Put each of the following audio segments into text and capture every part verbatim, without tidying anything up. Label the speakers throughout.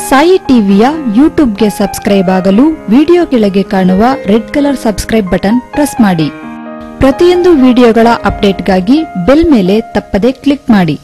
Speaker 1: ಸಾಯಿ ಟಿವಿಯ ಯೂಟ್ಯೂಬ್ಗೆ ಸಬ್ಸ್ಕ್ರೈಬ್ ಆಗಲು ವಿಡಿಯೋ ಕೆಳಗೆ ಕಾಣುವ red colour subscribe button press ಮಾಡಿ. ಪ್ರತಿಯೊಂದು ವಿಡಿಯೋಗಳ ಅಪ್ಡೇಟ್ಗಾಗಿ ಬೆಲ್ ಮೇಲೆ ತಪ್ಪದೆ ಕ್ಲಿಕ್ ಮಾಡಿ.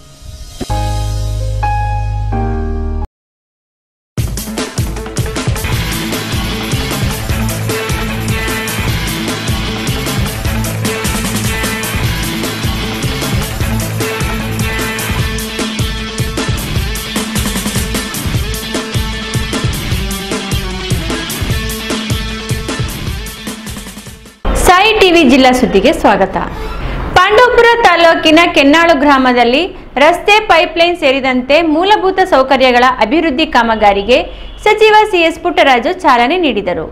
Speaker 2: ಸಾಯಿ ಟಿವಿ ಜಿಲ್ಲಾ ಸುದ್ದಿಗೆ ಸ್ವಾಗತ. ಪಾಂಡವಪುರ ತಾಲೂಕಿನ ಕೆನ್ನಾಳು ಗ್ರಾಮದಲ್ಲಿ ರಸ್ತೆ, ಪೈಪ್ಲೈನ್ ಸೇರಿದಂತೆ ಮೂಲಭೂತ ಸೌಕರ್ಯಗಳ ಅಭಿವೃದ್ಧಿ ಕಾಮಗಾರಿಗೆ ಸಚಿವ ಸಿಎಸ್ ಪುಟ್ಟರಾಜು ಚಾಲನೆ ನೀಡಿದರು.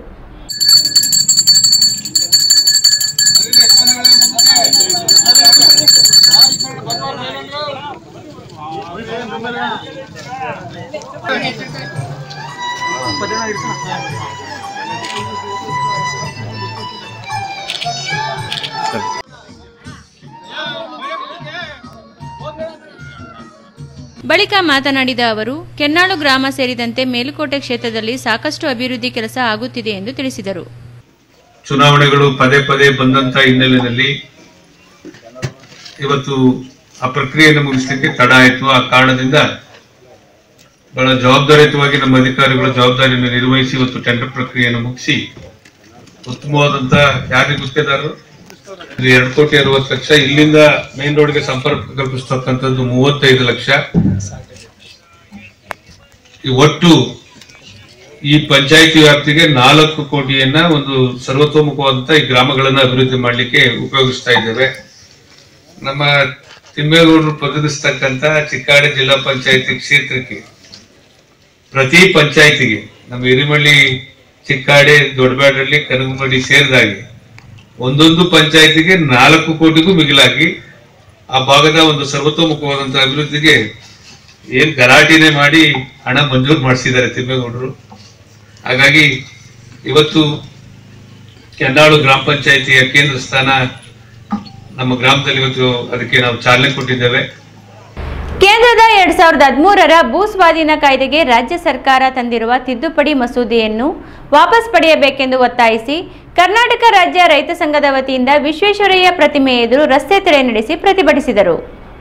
Speaker 2: ಬಳಿಕ ಮಾತನಾಡಿದ ಅವರು, ಕೆನ್ನಾಳು ಗ್ರಾಮ ಸೇರಿದಂತೆ ಮೇಲುಕೋಟೆ ಕ್ಷೇತ್ರದಲ್ಲಿ ಸಾಕಷ್ಟು ಅಭಿವೃದ್ಧಿ ಕೆಲಸ ಆಗುತ್ತಿದೆ ಎಂದು ತಿಳಿಸಿದರು.
Speaker 3: ಚುನಾವಣೆಗಳು ಪದೇ ಪದೇ ಬಂದಂತ ಹಿನ್ನೆಲೆಯಲ್ಲಿ ಇವತ್ತು ಆ ಪ್ರಕ್ರಿಯೆಯನ್ನು ಮುಗಿಸಲಿಕ್ಕೆ ತಡ ಆಯಿತು. ಆ ಕಾರಣದಿಂದ ಬಹಳ ಜವಾಬ್ದಾರಿಯುತವಾಗಿ ನಮ್ಮ ಅಧಿಕಾರಿಗಳು ಜವಾಬ್ದಾರಿಯನ್ನು ನಿರ್ವಹಿಸಿ ಇವತ್ತು ಟೆಂಡರ್ ಪ್ರಕ್ರಿಯೆಯನ್ನು ಮುಗಿಸಿ ಉತ್ತಮವಾದಂತ ಯಾರಿಗೆ ಗುತ್ತಿಗೆದಾರರು ಎರಡು ಕೋಟಿ ಅರವತ್ತು ಲಕ್ಷ ಇಲ್ಲಿಂದ ಮೇನ್ ರೋಡ್ಗೆ ಸಂಪರ್ಕ ಕಲ್ಪಿಸತಕ್ಕಂಥದ್ದು ಮೂವತ್ತೈದು ಲಕ್ಷ. ಒಟ್ಟು ಈ ಪಂಚಾಯಿತಿ ವ್ಯಾಪ್ತಿಗೆ ನಾಲ್ಕು ಕೋಟಿಯನ್ನ ಒಂದು ಸರ್ವತೋಮುಖವಾದಂತ ಈ ಗ್ರಾಮಗಳನ್ನ ಅಭಿವೃದ್ಧಿ ಮಾಡಲಿಕ್ಕೆ ಉಪಯೋಗಿಸ್ತಾ ಇದ್ದೇವೆ. ನಮ್ಮ ತಿಮ್ಮೇಗೌಡರು ಪ್ರತಿನಿಧಿಸ್ತಕ್ಕಂತ ಚಿಕ್ಕಾಡಿ ಜಿಲ್ಲಾ ಪಂಚಾಯಿತಿ ಕ್ಷೇತ್ರಕ್ಕೆ ಪ್ರತಿ ಪಂಚಾಯಿತಿಗೆ ನಮ್ಮ ಹಿರಿಮಳ್ಳಿ, ಚಿಕ್ಕಾಡಿ, ದೊಡ್ಡಬ್ಯಾಡಹಳ್ಳಿ, ಕನಗಮಳ್ಳಿ ಸೇರಿದಾಗೆ ಒಂದೊಂದು ಪಂಚಾಯಿತಿಗೆ ನಾಲ್ಕು ಕೋಟಿಗೂ ಮಿಗಿಲಾಗಿ ಆ ಭಾಗದ ಒಂದು ಸರ್ವತೋಮುಖವಾದಂತಹ ಅಭಿವೃದ್ಧಿಗೆ ಏನ್ ಗಲಾಟೆನೆ ಮಾಡಿ ಹಣ ಮಂಜೂರು ಮಾಡಿಸಿದ್ದಾರೆ ತಿಮ್ಮೇಗೌಡರು. ಹಾಗಾಗಿ ಇವತ್ತು ಕೆನ್ನಾಳು ಗ್ರಾಮ ಪಂಚಾಯಿತಿಯ ಕೇಂದ್ರ ಸ್ಥಾನ ನಮ್ಮ ಗ್ರಾಮದಲ್ಲಿ ಇವತ್ತು ಅದಕ್ಕೆ ನಾವು ಚಾಲನೆ ಕೊಟ್ಟಿದ್ದೇವೆ.
Speaker 2: ಕೇಂದ್ರದ ಎರಡ್ ಸಾವಿರದ ಹದಿಮೂರರ ಭೂ ಸ್ವಾಧೀನ ಕಾಯ್ದೆಗೆ ರಾಜ್ಯ ಸರ್ಕಾರ ತಂದಿರುವ ತಿದ್ದುಪಡಿ ಮಸೂದೆಯನ್ನು ವಾಪಸ್ ಪಡೆಯಬೇಕೆಂದು ಒತ್ತಾಯಿಸಿ ಕರ್ನಾಟಕ ರಾಜ್ಯ ರೈತ ಸಂಘದ ವತಿಯಿಂದ ವಿಶ್ವೇಶ್ವರಯ್ಯ ಪ್ರತಿಮೆ ಎದುರು ರಸ್ತೆ ತಡೆ ನಡೆಸಿ ಪ್ರತಿಭಟಿಸಿದರು.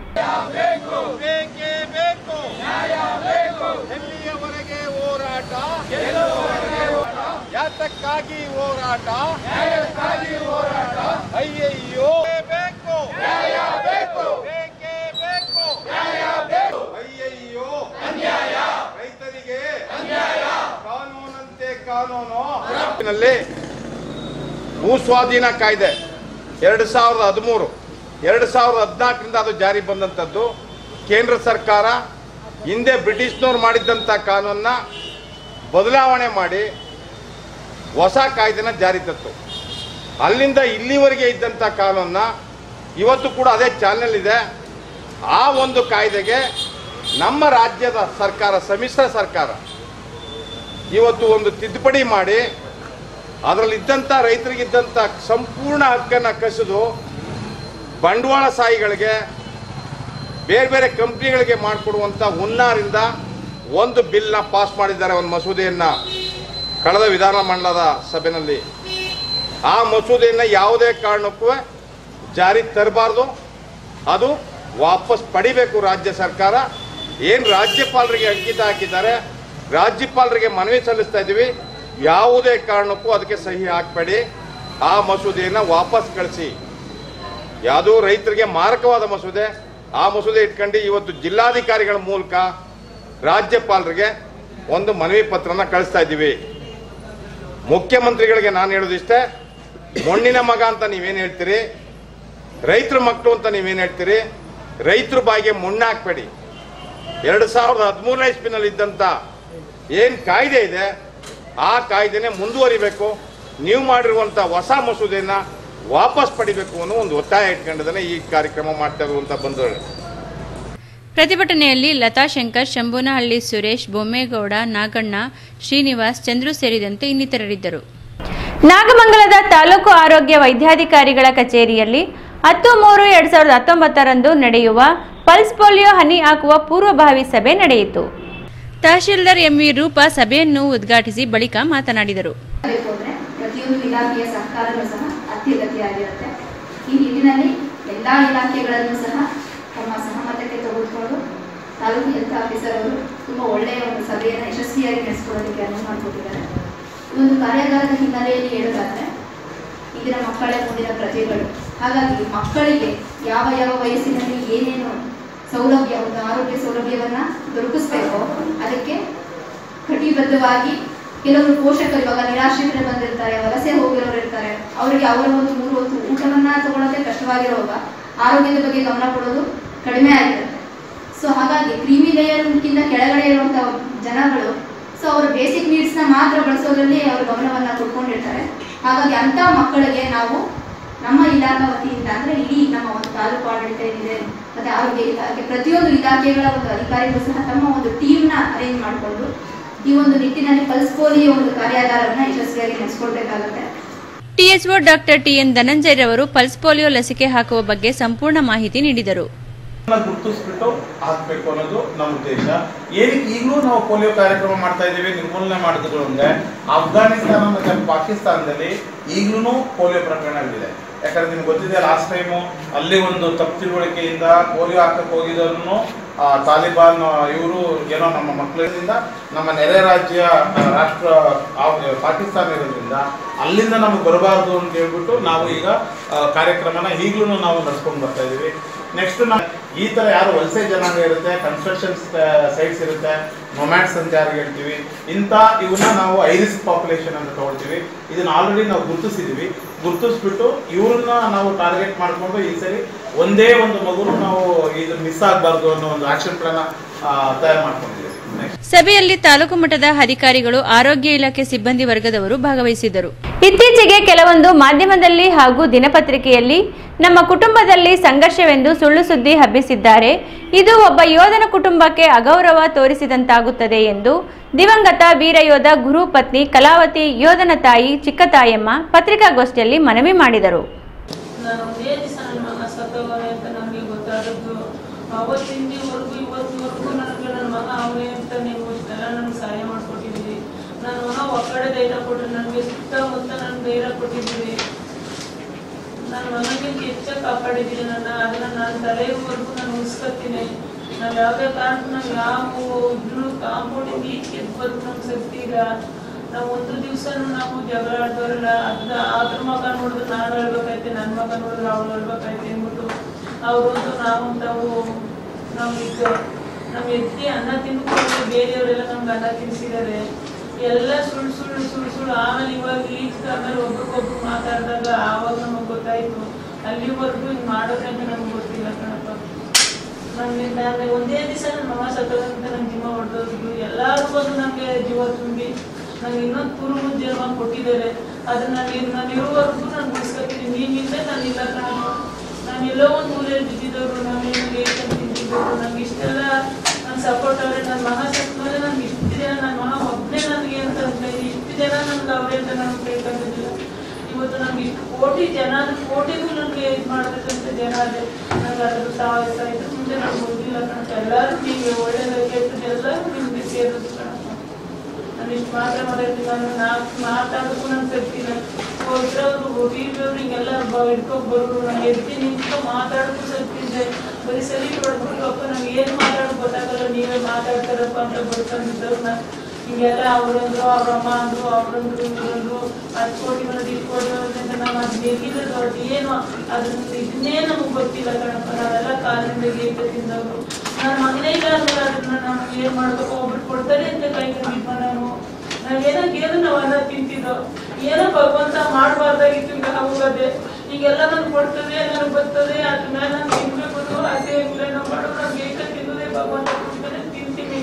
Speaker 4: ಭೂ ಸ್ವಾಧೀನ ಕಾಯ್ದೆ ಎರಡು ಸಾವಿರದ ಹದಿಮೂರು ಎರಡು ಸಾವಿರದ ಹದಿನಾಲ್ಕರಿಂದ ಅದು ಜಾರಿ ಬಂದಂಥದ್ದು. ಕೇಂದ್ರ ಸರ್ಕಾರ ಹಿಂದೆ ಬ್ರಿಟಿಷ್ನವ್ರು ಮಾಡಿದ್ದಂಥ ಕಾನೂನನ್ನ ಬದಲಾವಣೆ ಮಾಡಿ ಹೊಸ ಕಾಯ್ದೆನ ಜಾರಿ ತಂತು. ಅಲ್ಲಿಂದ ಇಲ್ಲಿವರೆಗೆ ಇದ್ದಂಥ ಕಾನೂನನ್ನ ಇವತ್ತು ಕೂಡ ಅದೇ ಚಾಲನೆಯಲ್ಲಿದೆ. ಆ ಒಂದು ಕಾಯ್ದೆಗೆ ನಮ್ಮ ರಾಜ್ಯದ ಸರ್ಕಾರ, ಸಮ್ಮಿಶ್ರ ಸರ್ಕಾರ, ಇವತ್ತು ಒಂದು ತಿದ್ದುಪಡಿ ಮಾಡಿ ಅದರಲ್ಲಿದ್ದಂಥ ರೈತರಿಗಿದ್ದಂಥ ಸಂಪೂರ್ಣ ಹಕ್ಕನ್ನು ಕಸಿದು ಬಂಡವಾಳಶಾಹಿಗಳಿಗೆ, ಬೇರೆ ಬೇರೆ ಕಂಪ್ನಿಗಳಿಗೆ ಮಾಡಿಕೊಡುವಂಥ ಹುನ್ನಾರಿಂದ ಒಂದು ಬಿಲ್ನ ಪಾಸ್ ಮಾಡಿದ್ದಾರೆ, ಒಂದು ಮಸೂದೆಯನ್ನು ಕಳೆದ ವಿಧಾನಮಂಡಲದ ಸಭೆಯಲ್ಲಿ. ಆ ಮಸೂದೆಯನ್ನು ಯಾವುದೇ ಕಾರಣಕ್ಕೂ ಜಾರಿ ತರಬಾರ್ದು, ಅದು ವಾಪಸ್ ಪಡಿಬೇಕು ರಾಜ್ಯ ಸರ್ಕಾರ. ಏನು ರಾಜ್ಯಪಾಲರಿಗೆ ಅಂಕಿತ ಹಾಕಿದ್ದಾರೆ, ರಾಜ್ಯಪಾಲರಿಗೆ ಮನವಿ ಸಲ್ಲಿಸ್ತಾ ಇದ್ದೀವಿ, ಯಾವುದೇ ಕಾರಣಕ್ಕೂ ಅದಕ್ಕೆ ಸಹಿ ಹಾಕಬೇಡಿ, ಆ ಮಸೂದೆಯನ್ನು ವಾಪಸ್ ಕಳಿಸಿ. ಯಾವುದೋ ರೈತರಿಗೆ ಮಾರಕವಾದ ಮಸೂದೆ, ಆ ಮಸೂದೆ ಇಟ್ಕೊಂಡು ಇವತ್ತು ಜಿಲ್ಲಾಧಿಕಾರಿಗಳ ಮೂಲಕ ರಾಜ್ಯಪಾಲರಿಗೆ ಒಂದು ಮನವಿ ಪತ್ರನ ಕಳಿಸ್ತಾ ಇದ್ದೀವಿ. ಮುಖ್ಯಮಂತ್ರಿಗಳಿಗೆ ನಾನು ಹೇಳೋದಿಷ್ಟೇ, ಮಣ್ಣಿನ ಮಗ ಅಂತ ನೀವೇನು ಹೇಳ್ತೀರಿ, ರೈತರ ಮಕ್ಕಳು ಅಂತ ನೀವೇನು ಹೇಳ್ತೀರಿ, ರೈತರ ಬಾಯಿಗೆ ಮಣ್ಣು ಹಾಕಬೇಡಿ. ಎರಡು ಸಾವಿರದ ಹದಿಮೂರನೇ ಇಸ್ವಿನಲ್ಲಿ ಇದ್ದಂಥ ಏನು ಕಾಯ್ದೆ ಇದೆ ಆ ಕಾಯ್ದೆನೇ ಮುಂದುವರಿಬೇಕು. ನೀವು ಮಾಡಿರುವಂಥ ಹೊಸ ಮಸೂದೆಯನ್ನು ವಾಪಸ್ ಪಡಿಬೇಕು ಅನ್ನೋ ಒಂದು ಒತ್ತಾಯ ಇಟ್ಕೊಂಡಿದ್ದಾನೆ ಈ ಕಾರ್ಯಕ್ರಮ ಮಾಡ್ತಾ ಇರುವಂತ ಬಂಧುಗಳು.
Speaker 2: ಪ್ರತಿಭಟನೆಯಲ್ಲಿ ಲತಾ ಶಂಕರ್, ಶಂಭುನಹಳ್ಳಿ ಸುರೇಶ್, ಬೊಮ್ಮೇಗೌಡ, ನಾಗಣ್ಣ, ಶ್ರೀನಿವಾಸ್, ಚಂದ್ರು ಸೇರಿದಂತೆ ಇನ್ನಿತರರಿದ್ದರು. ನಾಗಮಂಗಲದ ತಾಲೂಕು ಆರೋಗ್ಯ ವೈದ್ಯಾಧಿಕಾರಿಗಳ ಕಚೇರಿಯಲ್ಲಿ ಹತ್ತು ಮೂರು ಎರಡ್ ಸಾವಿರದ ಹತ್ತೊಂಬತ್ತರಂದು ನಡೆಯುವ ಪಲ್ಸ್ ಪೋಲಿಯೋ ಹನಿ ಹಾಕುವ ಪೂರ್ವಭಾವಿ ಸಭೆ ನಡೆಯಿತು. ತಹಶೀಲ್ದಾರ್ ಎಂವಿ ರೂಪಾ ಸಭೆಯನ್ನು ಉದ್ಘಾಟಿಸಿ ಬಳಿಕ ಮಾತನಾಡಿದರು.
Speaker 5: ಪ್ರತಿಯೊಂದು ಇಲಾಖೆಯ ಸಹಕಾರವೂ ಸಹ ಅತ್ಯಗತ್ಯವಾಗಿರುತ್ತೆ. ಈ ನಿಟ್ಟಿನಲ್ಲಿ ಎಲ್ಲಾ ಇಲಾಖೆಗಳನ್ನು ಸಹ ತಮ್ಮ ಸಹಮತಕ್ಕೆ ತೆಗೆದುಕೊಂಡು ತಾಲೂಕು ಹೆಲ್ತ್ ಆಫೀಸರ್ ಅವರು ತುಂಬಾ ಒಳ್ಳೆಯ ಒಂದು ಸಭೆಯನ್ನು ಯಶಸ್ವಿಯಾಗಿ ನಡೆಸಿಕೊಳ್ಳೋದಕ್ಕೆ ಅನುವು ಮಾಡಿಕೊಟ್ಟಿದ್ದಾರೆ. ಈ ಒಂದು ಕಾರ್ಯಾಗಾರದ ಹಿನ್ನೆಲೆಯಲ್ಲಿ ಹೇಳೋದಾದ್ರೆ ಇಂದಿನ ಮಕ್ಕಳೇ ಮುಂದಿನ ಪ್ರಜೆಗಳು. ಹಾಗಾಗಿ ಮಕ್ಕಳಿಗೆ ಯಾವ ಯಾವ ವಯಸ್ಸಿನಲ್ಲಿ ಏನೇನು ಸೌಲಭ್ಯ, ಒಂದು ಆರೋಗ್ಯ ಸೌಲಭ್ಯವನ್ನ ದೊರಕಿಸ್ಬೇಕು, ಅದಕ್ಕೆ ಕಟಿಬದ್ಧವಾಗಿ ಕೆಲವರು ಪೋಷಕರು ಇವಾಗ ನಿರಾಶ್ರಿತರು ಬಂದಿರ್ತಾರೆ, ವಲಸೆ ಹೋಗಿರೋರು ಇರ್ತಾರೆ, ಅವರಿಗೆ ಅವರ ಒಂದು ಮೂರು ಹೊತ್ತು ಊಟವನ್ನ ತಗೊಳ್ಳೋದೇ ಕಷ್ಟವಾಗಿರುವಾಗ ಆರೋಗ್ಯದ ಬಗ್ಗೆ ಗಮನ ಕೊಡೋದು ಕಡಿಮೆ ಆಗಿರುತ್ತೆ. ಸೊ ಹಾಗಾಗಿ ಕ್ರೀಮಿ ಲೇಯರ್ಗಿಂತ ಕೆಳಗಡೆ ಇರುವಂತಹ ಜನಗಳು ಸೊ ಅವರ ಬೇಸಿಕ್ ನೀಡ್ಸ್ ನ ಮಾತ್ರ ಬಳಸೋದ್ರಲ್ಲಿ ಅವರು ಗಮನವನ್ನ ಕೊಡ್ಕೊಂಡಿರ್ತಾರೆ. ಹಾಗಾಗಿ ಅಂತ ಮಕ್ಕಳಿಗೆ ನಾವು ನಮ್ಮ ಇಲಾಖಾ ವತಿಯಿಂದ ಅಂದ್ರೆ ಇಡೀ ನಮ್ಮ ಒಂದು ತಾಲೂಕು ಆಡಳಿತ ಏನಿದೆ ಮತ್ತೆ ಆರೋಗ್ಯ ಇಲಾಖೆ ಪ್ರತಿಯೊಂದು ಇಲಾಖೆಗಳ ಒಂದು ಅಧಿಕಾರಿಗಳು ಸಹ ತಮ್ಮ ಒಂದು ಟೀಮ್ ನ ಅರೇಂಜ್ ಮಾಡಿಕೊಂಡು ಈ ಒಂದು ನಿಟ್ಟಿನಲ್ಲಿ ಪಲ್ಸ್ ಪೋಲಿಯೋ ಒಂದು ಕಾರ್ಯಾಗಾರವನ್ನ ಯಶಸ್ವಿಯಾಗಿ ನಡೆಸಿಕೊಳ್ಬೇಕಾಗುತ್ತೆ.
Speaker 2: ಟಿಎಚ್ಒ ಡಾಕ್ಟರ್ ಟಿಎನ್ ಧನಂಜಯ ರವರು ಪಲ್ಸ್ ಪೋಲಿಯೋ ಲಸಿಕೆ ಹಾಕುವ ಬಗ್ಗೆ ಸಂಪೂರ್ಣ ಮಾಹಿತಿ ನೀಡಿದರು.
Speaker 6: ಗುರುತಿಸ್ಬಿಟ್ಟು ಹಾಕಬೇಕು ಅನ್ನೋದು ನಮ್ಮ ಉದ್ದೇಶ. ಏನಕ್ಕೆ ಈಗಲೂ ನಾವು ಪೋಲಿಯೋ ಕಾರ್ಯಕ್ರಮ ಮಾಡ್ತಾ ಇದ್ದೀವಿ, ನಿರ್ಮೂಲನೆ ಮಾಡಿದ್ರು ಅಂದ್ರೆ ಅಫ್ಘಾನಿಸ್ತಾನ ಮತ್ತೆ ಪಾಕಿಸ್ತಾನದಲ್ಲಿ ಈಗಲೂ ಪೋಲಿಯೋ ಪ್ರಕರಣಗಳಿದೆ. ಯಾಕಂದ್ರೆ ನಿಮ್ಗೆ ಗೊತ್ತಿದೆ, ಲಾಸ್ಟ್ ಟೈಮು ಅಲ್ಲಿ ಒಂದು ತಪ್ಪು ತಿಳುವಳಿಕೆಯಿಂದ ಪೋಲಿಯೋ ಹಾಕಕ್ಕೆ ಹೋಗಿದ್ದನ್ನು ತಾಲಿಬಾನ್ ಇವರು ಏನೋ ನಮ್ಮ ಮಕ್ಕಳಿಂದ ನಮ್ಮ ನೆರೆ ರಾಜ್ಯ ರಾಷ್ಟ್ರ ಪಾಕಿಸ್ತಾನ ಇರೋದ್ರಿಂದ ಅಲ್ಲಿಂದ ನಮಗೆ ಬರಬಾರ್ದು ಅಂತ ಹೇಳ್ಬಿಟ್ಟು ನಾವು ಈಗ ಕಾರ್ಯಕ್ರಮನ ಈಗಲೂ ನಾವು ನಡೆಸ್ಕೊಂಡು ಬರ್ತಾ ಇದೀವಿ. ನೆಕ್ಸ್ಟ್ ನಾವು ಈ ತರ ಯಾರು ವಲಸೆ ಜನಾಂಗ ಇರುತ್ತೆ, ಕನ್ಸ್ಟ್ರಕ್ಷನ್ ಸೈಟ್ಸ್ ಇರುತ್ತೆ, ನೊಮ್ಯಾಡ್ಸ್ ಅಂತ ಯಾರು ಹೇಳ್ತೀವಿ, ಇಂಥ ಇವನ್ನ ನಾವು ಐ ರಿಸ್ಕ್ ಪಾಪ್ಯುಲೇಷನ್ ಅಂತ ತಗೊಳ್ತೀವಿ. ಇದನ್ನ ಆಲ್ರೆಡಿ ನಾವು ಗುರುತಿಸಿದೀವಿ. ಗುರುತಿಸ್ಬಿಟ್ಟು ಇವ್ರನ್ನ ನಾವು ಟಾರ್ಗೆಟ್ ಮಾಡಿಕೊಂಡು ಈ ಸರಿ ಒಂದೇ ಒಂದು ಮಗುನು ನಾವು ಇದು ಮಿಸ್ ಆಗಬಾರ್ದು ಅನ್ನೋ ಒಂದು ಆಕ್ಷನ್ ಪ್ಲಾನ್ ತಯಾರು ಮಾಡ್ಕೊಂಡಿದ್ದೀವಿ.
Speaker 2: ಸಭೆಯಲ್ಲಿ ತಾಲೂಕು ಮಟ್ಟದ ಅಧಿಕಾರಿಗಳು, ಆರೋಗ್ಯ ಇಲಾಖೆ ಸಿಬ್ಬಂದಿ ವರ್ಗದವರು ಭಾಗವಹಿಸಿದ್ದರು. ಇತ್ತೀಚೆಗೆ ಕೆಲವೊಂದು ಮಾಧ್ಯಮದಲ್ಲಿ ಹಾಗೂ ದಿನಪತ್ರಿಕೆಯಲ್ಲಿ ನಮ್ಮ ಕುಟುಂಬದಲ್ಲಿ ಸಂಘರ್ಷವೆಂದು ಸುಳ್ಳು ಸುದ್ದಿ ಹಬ್ಬಿಸಿದ್ದಾರೆ. ಇದು ಒಬ್ಬ ಯೋಧನ ಕುಟುಂಬಕ್ಕೆ ಅಗೌರವ ತೋರಿಸಿದಂತಾಗುತ್ತದೆ ಎಂದು ದಿವಂಗತ ವೀರಯೋಧ ಗುರು ಪತ್ನಿ ಕಲಾವತಿ ಯೋಧನ ತಾಯಿ ಚಿಕ್ಕತಾಯಮ್ಮ ಪತ್ರಿಕಾಗೋಷ್ಠಿಯಲ್ಲಿ ಮನವಿ ಮಾಡಿದರು.
Speaker 7: ಅವತ್ತಿಂದಿವರೆಗೂ ಇವತ್ತಿನವರೆಗೂ ನನಗೆ ನನ್ನ ಮಗ ಅವನೇ ಅಂತ ನೀವು ಇಷ್ಟೆಲ್ಲ ನನಗೆ ಸಹಾಯ ಮಾಡಿಕೊಟ್ಟಿದ್ದೀರಿ. ನನ್ನ ಮಗ ಒಕ್ಕಡೆ ಧೈರ್ಯ ಕೊಟ್ಟರೆ ನನಗೆ ಸುತ್ತಮುತ್ತ ನನಗೆ ಧೈರ್ಯ ಕೊಟ್ಟಿದ್ದೀರಿ. ನನ್ನ ಮಗನಿಗೆ ಹೆಚ್ಚಾಗಿ ಕಾಪಾಡಿದ್ದೀರಿ. ನನ್ನ ಅದನ್ನ ನಾನು ತಲೆಯವರೆಗೂ ನಾನು ಉಳಿಸ್ಕೊತೀನಿ. ನಾವು ಯಾವುದೇ ಕಾರಣಕ್ಕೂ ನಾವು ಯಾವ ಇದ್ರೂ ಕಾಂಪೌಂಡಿಂದ ಈಚೆ ಎದ್ಬರ್ದು ನಮ್ಗೆ ಶಕ್ತಿ ಇಲ್ಲ. ನಾವು ಒಂದು ದಿವಸನೂ ನಾವು ಜಗಳ ಆಡೋರಿಲ್ಲ. ಅದ ಅದ್ರ ಮಗ ನೋಡಿದ್ರೆ ನಾನು ಹೇಳ್ಬೇಕಾಯ್ತೆ, ನನ್ನ ಮಗ ನೋಡಿದ್ರೆ ಅವಳು ಹೇಳ್ಬೇಕಾಯ್ತೆ ಅಂದ್ಬಿಟ್ಟು ಅವರೊಂದು ನಾವು ನಾವು ನಮ್ಗೆ ನಮ್ಮ ಎತ್ತಿ ಅನ್ನ ತಿಂದುಕೊಂಡು ಬೇರೆಯವರೆಲ್ಲ ನಮ್ಗೆ ಅನ್ನ ತಿನ್ನಿಸಿದ್ದಾರೆ. ಎಲ್ಲ ಸುಳ್ಳು ಸುಳ್ಳು ಸುಳ್ಳು ಸುಳ್ಳು ಆಮೇಲೆ ಇವಾಗ ಈಜ್ ಆಮೇಲೆ ಒಬ್ರಿಗೊಬ್ರು ಮಾತಾಡಿದಾಗ ಆವಾಗ ನಮಗೆ ಗೊತ್ತಾಯ್ತು. ಅಲ್ಲಿವರೆಗೂ ಹಿಂಗೆ ಮಾಡೋದ್ರೆ ಅಂತ ನಮ್ಗೆ ಗೊತ್ತಿಲ್ಲ ಕಣಪ್ಪ. ನಮ್ಗೆ ನಾನು ಒಂದೇ ದಿವಸ ನನ್ನ ಮಗ ಸತ್ತೋದಂತ ನಂಗೆ ಜೀವ ಹೊಡೆದೋದ್ರು. ಎಲ್ಲರೂ ಬಂದು ನಮಗೆ ಜೀವ ತುಂಬಿ ನಂಗೆ ಇನ್ನೊಂದು ಪೂರ್ವ ಜನ್ಮ ಕೊಟ್ಟಿದ್ದಾರೆ. ಅದನ್ನ ನಾನು ನಾನು ಇರುವವರೆಗೂ ನಾನು ಮುಗಿಸ್ಕೊತೀನಿ. ನೀವಿಂದ ನಾನು ಇಲ್ಲ ಕಣಪ್ಪ. ನಾನು ಎಲ್ಲೋ ಒಂದು ಊರಲ್ಲಿ ಬಿದ್ದಿದ್ದವರು, ನಾವೇನು ತಿಂತಿದ್ದವರು, ನಂಗೆ ಇಷ್ಟೆಲ್ಲ ನನ್ನ ಸಪೋರ್ಟ್ ಅವ್ರೆ. ನನ್ನ ಮಗ ಸತ್ತ ಮೇಲೆ ನನ್ಗೆ ಇಷ್ಟು ಜನ, ನನ್ನ ಮಗ ಒಬ್ಬನೇ ನನಗೆ ಅಂತ ಇಷ್ಟು ಜನ ನನ್ಗೆ ಅವರೇ ಅಂತ ನನಗೆ ಬೇಕಾಗಿದ್ದಿಲ್ಲ. ಇವತ್ತು ನಮ್ಗೆ ಇಷ್ಟು ಕೋಟಿ ಜನ ಕೋಟಿಗೂ ನನಗೆ ಇದು ಮಾಡಬೇಕಂತ ಜನ ಅದೇ ನಂಗೆ ಅದ್ರ ಸಾವಿರ ಇದ್ರ ಮುಂದೆ ನಂಗೆ ಗೊತ್ತಿಲ್ಲ ಕಣಪ್ಪ. ಎಲ್ಲರೂ ನಿಮಗೆ ಒಳ್ಳೇದು ಕೆಟ್ಟದ್ದು ಎಲ್ಲರೂ ನಿಮಗೆ ಸೇರೋದು ಕಣಪ್ಪ. ನಾನು ಇಷ್ಟು ಮಾತ್ರ ಮಾತಾಡ್ತೀನಿ. ನಾನು ನಾಲ್ಕು ಮಾತಾಡೋಕ್ಕೂ ನಾನು ಕರ್ತೀನಿ. ಹೋಗ್ರವ್ರು ಟಿ ವಿಯವ್ರು ಹಿಂಗೆಲ್ಲ ಹಿಡ್ಕೊಂಡು ಬರೋರು. ನಾನು ಎದ್ದು ನಿಂತು ಮಾತಾಡೋಕ್ಕೂ ಸತ್ತಿದ್ದೆ. ಬರೀ ಸರಿ ಹೊಡ್ಬಿಟ್ರಪ್ಪ, ನಮ್ಗೆ ಏನು ಮಾತಾಡೋದು ಗೊತ್ತಾಗಲ್ಲ, ನೀವೇ ಮಾತಾಡ್ತಾರಪ್ಪ ಅಂತ ಬಡ್ಕೊಂಡಿದ್ದವ್ರನ್ನ ಹಿಂಗೆಲ್ಲ ಅವ್ರಂದ್ರು, ಅವ್ರಮ್ಮ ಅಂದ್ರು, ಅವ್ರಂದ್ರು, ಇವ್ರಂದ್ರು, ಹತ್ತು ಕೋಟಿ ಬರೋದು ಇಷ್ಟು ಕೋಟಿ ಬರೋದ್ರಿಂದ ನಾವು ಅದು ಎಲ್ಲಿದ್ರೆ ದೊಡ್ಡ ಏನು ಅದನ್ನ ಇದನ್ನೇ ನಮಗೆ ಗೊತ್ತಿಲ್ಲ ಕಣಪ್ಪ. ನಾವೆಲ್ಲ ಕಾಲಿಂದ ಗೀತ ತಿಂದವರು. ನನ್ನ ಮಗನೇ ಇಲ್ಲ ಅಂದ್ರೆ ಅದನ್ನ ನಮ್ಗೆ ಏನು ಮಾಡಬೇಕು, ಒಬ್ರು ಕೊಡ್ತಾರೆ ಅಂತ ಕೈ ಕಂಡಿದ್ವ ನಾವು. ನಾವೇನೋ ಕೇಳಿದ್ರೆ ನಾವು ಅನ್ನ ತಿಂತಿದ್ದೋ. ಏನೋ ಭಗವಂತ ಮಾಡಬಾರ್ದಾಗಿತ್ತು ಈಗ ಹೋಗೋದೆ. ಈಗೆಲ್ಲ ನನ್ಗೆ ಕೊಡ್ತದೆ, ನನಗೆ ಬರ್ತದೆ, ಅದ್ರ ಮೇಲೆ ನಾನು ತಿನ್ಬೇಕು ಅದೇ ಇಲ್ಲ. ನಾವು ಮಾಡೋದು ನಾವು ಬೇಕ ತಿನ್ನೋದೇ ಭಗವಂತ ಕೊಡ್ತಾನೆ, ತಿಂತೀವಿ.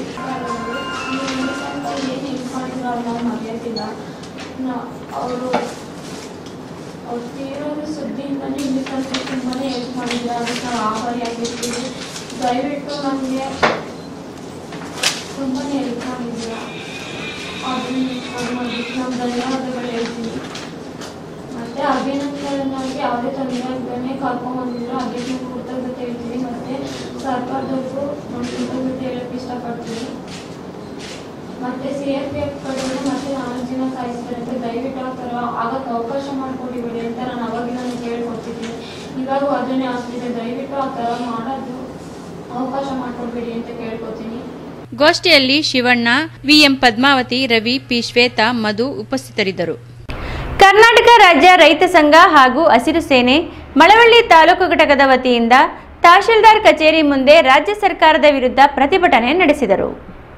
Speaker 8: ನಾವು ಮರೆಯೋದಿಲ್ಲ. ಅವರು ಅವ್ರು ತೀರೋದು ಸುದ್ದಿಯಿಂದಲೇ ಇಲ್ಲಿ ತನಕ ತುಂಬಾ ಹೆಲ್ಪ್ ಮಾಡಿದ್ರೆ ಅದಕ್ಕೆ ನಾವು ಆಭಾರಿಯಾಗಿರ್ತೀವಿ. ದಯವಿಟ್ಟು ನಮಗೆ ತುಂಬಾ ಹೆಲ್ಪ್ ಮಾಡಿದ್ದೀರ. ಅದನ್ನು ನಾವು ಧನ್ಯವಾದಗಳು ಹೇಳ್ತೀವಿ. ಮತ್ತು ಅಭಿನಂದನೆಗೆ ಯಾವುದೇ ತೊಂದರೆ ಆಗದೇ ಕರ್ಕೊಂಡ್ಬಂದಿದ್ರು ಅದಕ್ಕೆ ನಾವು ಕೃತಜ್ಞತೆ ಹೇಳ್ತೀವಿ. ಮತ್ತು ಸರ್ಕಾರದವ್ರಿಗೂ ನಾವು ಕೃತಜ್ಞತೆ ಹೇಳೋಕ್ಕೆ ಇಷ್ಟಪಡ್ತೀವಿ. ಮತ್ತೆ ಸಿ ಆರ್ ಪಿ ಎಫ್ ಕಡೆಯಿಂದ ಮತ್ತೆ ನಾಲ್ಕು ಜನ ಸಾಯಿಸ್ತಾರೆ ಅಂತ ದಯವಿಟ್ಟು ಆ ಥರ ಆಗಕ್ಕೆ ಅವಕಾಶ ಮಾಡಿಕೊಟ್ಟಿಬಿಡಿ ಅಂತ ನಾನು ಅವಾಗಿನ ಕೇಳ್ಕೊಡ್ತಿದ್ದೀನಿ. ಇವಾಗೂ ಅದನ್ನೇ ಆಗ್ತಿದೆ. ದಯವಿಟ್ಟು ಆ ಥರ ಮಾಡೋದು ಅವಕಾಶ ಮಾಡಿಕೊಡ್ಬೇಡಿ ಅಂತ ಕೇಳ್ಕೊತೀನಿ.
Speaker 2: ಗೋಷ್ಠಿಯಲ್ಲಿ ಶಿವಣ್ಣ, ವಿಎಂ ಪದ್ಮಾವತಿ, ರವಿ, ಪಿ ಶ್ವೇತಾ, ಮಧು ಉಪಸ್ಥಿತರಿದ್ದರು. ಕರ್ನಾಟಕ ರಾಜ್ಯ ರೈತ ಸಂಘ ಹಾಗೂ ಹಸಿರು ಸೇನೆ ಮಳವಳ್ಳಿ ತಾಲೂಕು ಘಟಕದ ವತಿಯಿಂದ ತಹಶೀಲ್ದಾರ್ ಕಚೇರಿ ಮುಂದೆ ರಾಜ್ಯ ಸರ್ಕಾರದ ವಿರುದ್ಧ ಪ್ರತಿಭಟನೆ ನಡೆಸಿದರು.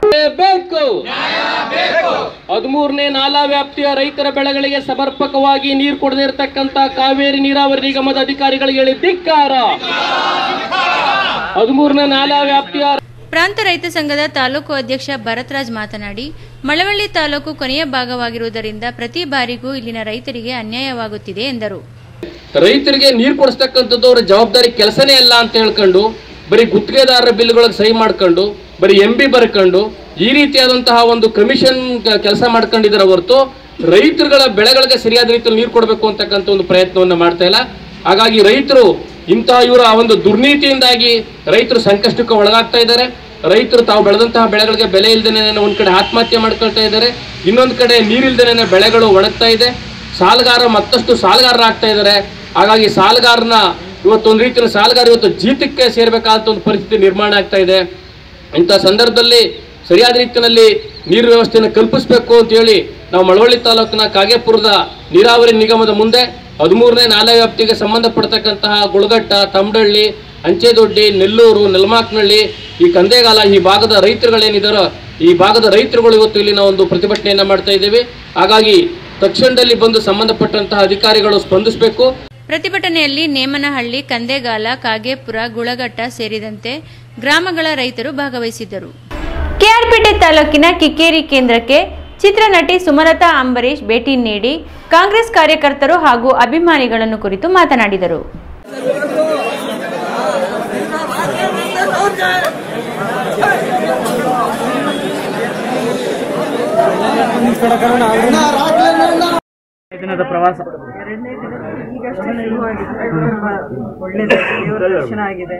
Speaker 9: ಹದಿಮೂರನೇ ನಾಲಾ ವ್ಯಾಪ್ತಿಯ ರೈತರ ಬೆಳೆಗಳಿಗೆ ಸಮರ್ಪಕವಾಗಿ ನೀರು ಕೊಡದಿರತಕ್ಕಂತ ಕಾವೇರಿ ನೀರಾವರಿ ನಿಗಮದ ಅಧಿಕಾರಿಗಳಿಗೆ ಧಿಕ್ಕಾರ. ಹದಿಮೂರನೇ ನಾಲಾ ವ್ಯಾಪ್ತಿಯ
Speaker 2: ಪ್ರಾಂತ ರೈತ ಸಂಘದ ತಾಲೂಕು ಅಧ್ಯಕ್ಷ ಭರತ್ರಾಜ್ ಮಾತನಾಡಿ, ಮಳವಳ್ಳಿ ತಾಲೂಕು ಕೊನೆಯ ಭಾಗವಾಗಿರುವುದರಿಂದ ಪ್ರತಿ ಬಾರಿಗೂ ಇಲ್ಲಿನ ರೈತರಿಗೆ ಅನ್ಯಾಯವಾಗುತ್ತಿದೆ ಎಂದರು.
Speaker 9: ರೈತರಿಗೆ ನೀರು ಕೊಡಿಸ್ತಕ್ಕಂಥದ್ದು ಅವರ ಜವಾಬ್ದಾರಿ ಕೆಲಸನೇ ಅಲ್ಲ ಅಂತ ಹೇಳ್ಕೊಂಡು ಬರೀ ಗುತ್ತಿಗೆದಾರರ ಬಿಲ್ಗಳಿಗೆ ಸಹಿ ಮಾಡ್ಕೊಂಡು ಬರೀ ಎಂ ಬಿ ಬರ್ಕೊಂಡು ಈ ರೀತಿಯಾದಂತಹ ಒಂದು ಕಮಿಷನ್ ಕೆಲಸ ಮಾಡ್ಕೊಂಡಿದ್ದಾರೆ ಹೊರತು ರೈತರುಗಳ ಬೆಳೆಗಳಿಗೆ ಸರಿಯಾದ ರೀತಿಯಲ್ಲಿ ನೀರು ಕೊಡಬೇಕು ಅಂತಕ್ಕಂಥ ಒಂದು ಪ್ರಯತ್ನವನ್ನು ಮಾಡ್ತಾ ಇಲ್ಲ. ಹಾಗಾಗಿ ರೈತರು ಇಂತಹ ಇವರ ಒಂದು ದುರ್ನೀತಿಯಿಂದಾಗಿ ರೈತರು ಸಂಕಷ್ಟಕ್ಕೆ ಒಳಗಾಗ್ತಾ ಇದ್ದಾರೆ. ರೈತರು ತಾವು ಬೆಳೆದಂತಹ ಬೆಳೆಗಳಿಗೆ ಬೆಲೆ ಇಲ್ದೇನೆ ಒಂದ್ ಕಡೆ ಆತ್ಮಹತ್ಯೆ ಮಾಡ್ಕೊಳ್ತಾ ಇದ್ದಾರೆ, ಇನ್ನೊಂದು ಕಡೆ ನೀರಿಲ್ದೇನೆ ಬೆಳೆಗಳು ಒಣಗ್ತಾ ಇದೆ. ಸಾಲಗಾರ ಮತ್ತಷ್ಟು ಸಾಲಗಾರರಾಗ್ತಾ ಇದ್ದಾರೆ. ಹಾಗಾಗಿ ಸಾಲಗಾರನ ಇವತ್ತೊಂದು ರೀತಿಯ ಸಾಲಗಾರ ಇವತ್ತು ಜೀತಕ್ಕೆ ಸೇರ್ಬೇಕಾದಂತ ಒಂದು ಪರಿಸ್ಥಿತಿ ನಿರ್ಮಾಣ ಆಗ್ತಾ ಇದೆ. ಇಂಥ ಸಂದರ್ಭದಲ್ಲಿ ಸರಿಯಾದ ರೀತಿಯಲ್ಲಿ ನೀರು ವ್ಯವಸ್ಥೆಯನ್ನು ಕಲ್ಪಿಸಬೇಕು ಅಂತ ಹೇಳಿ ನಾವು ಮಳವಳ್ಳಿ ತಾಲೂಕಿನ ಕಾಗೇಪುರದ ನೀರಾವರಿ ನಿಗಮದ ಮುಂದೆ ಹದಿಮೂರನೇ ನಾಲಾ ವ್ಯಾಪ್ತಿಗೆ ಸಂಬಂಧಪಡ್ತಕ್ಕಂತಹ ಗುಳಗಟ್ಟ, ತಮಡಳ್ಳಿ, ಅಂಚೆದೊಡ್ಡಿ, ನೆಲ್ಲೂರು, ನೆಲಮಾಕ್ನಹಳ್ಳಿ, ಈ ಕಂದೇಗಾಲ ಈ ಭಾಗದ ರೈತರುಗಳೇನಿದಾರೋ ಈ ಭಾಗದ ರೈತರುಗಳು ಇವತ್ತು ಇಲ್ಲಿನ ಒಂದು ಪ್ರತಿಭಟನೆಯನ್ನ ಮಾಡ್ತಾ ಇದ್ದೇವೆ. ಹಾಗಾಗಿ ತಕ್ಷಣದಲ್ಲಿ ಬಂದು ಸಂಬಂಧಪಟ್ಟಂತಹ ಅಧಿಕಾರಿಗಳು ಸ್ಪಂದಿಸಬೇಕು.
Speaker 2: ಪ್ರತಿಭಟನೆಯಲ್ಲಿ ನೇಮನಹಳ್ಳಿ, ಕಂದೇಗಾಲ, ಕಾಗೇಪುರ, ಗುಳಗಟ್ಟ ಸೇರಿದಂತೆ ಗ್ರಾಮಗಳ ರೈತರು ಭಾಗವಹಿಸಿದ್ದರು. ಕೆಆರ್ಪೇಟೆ ತಾಲೂಕಿನ ಕಿಕ್ಕೇರಿ ಕೇಂದ್ರಕ್ಕೆ ಚಿತ್ರನಟಿ ಸುಮಲತಾ ಅಂಬರೀಶ್ ಭೇಟಿ ನೀಡಿ ಕಾಂಗ್ರೆಸ್ ಕಾರ್ಯಕರ್ತರು ಹಾಗೂ ಅಭಿಮಾನಿಗಳನ್ನು ಕುರಿತು ಮಾತನಾಡಿದರು.
Speaker 10: ದಿನದ ಪ್ರವಾಸ
Speaker 11: ಈಗಷ್ಟೇ ಶುರುವಾಗಿದೆ. ಒಳ್ಳೆಯದು, ದೇವರ ದರ್ಶನ ಆಗಿದೆ.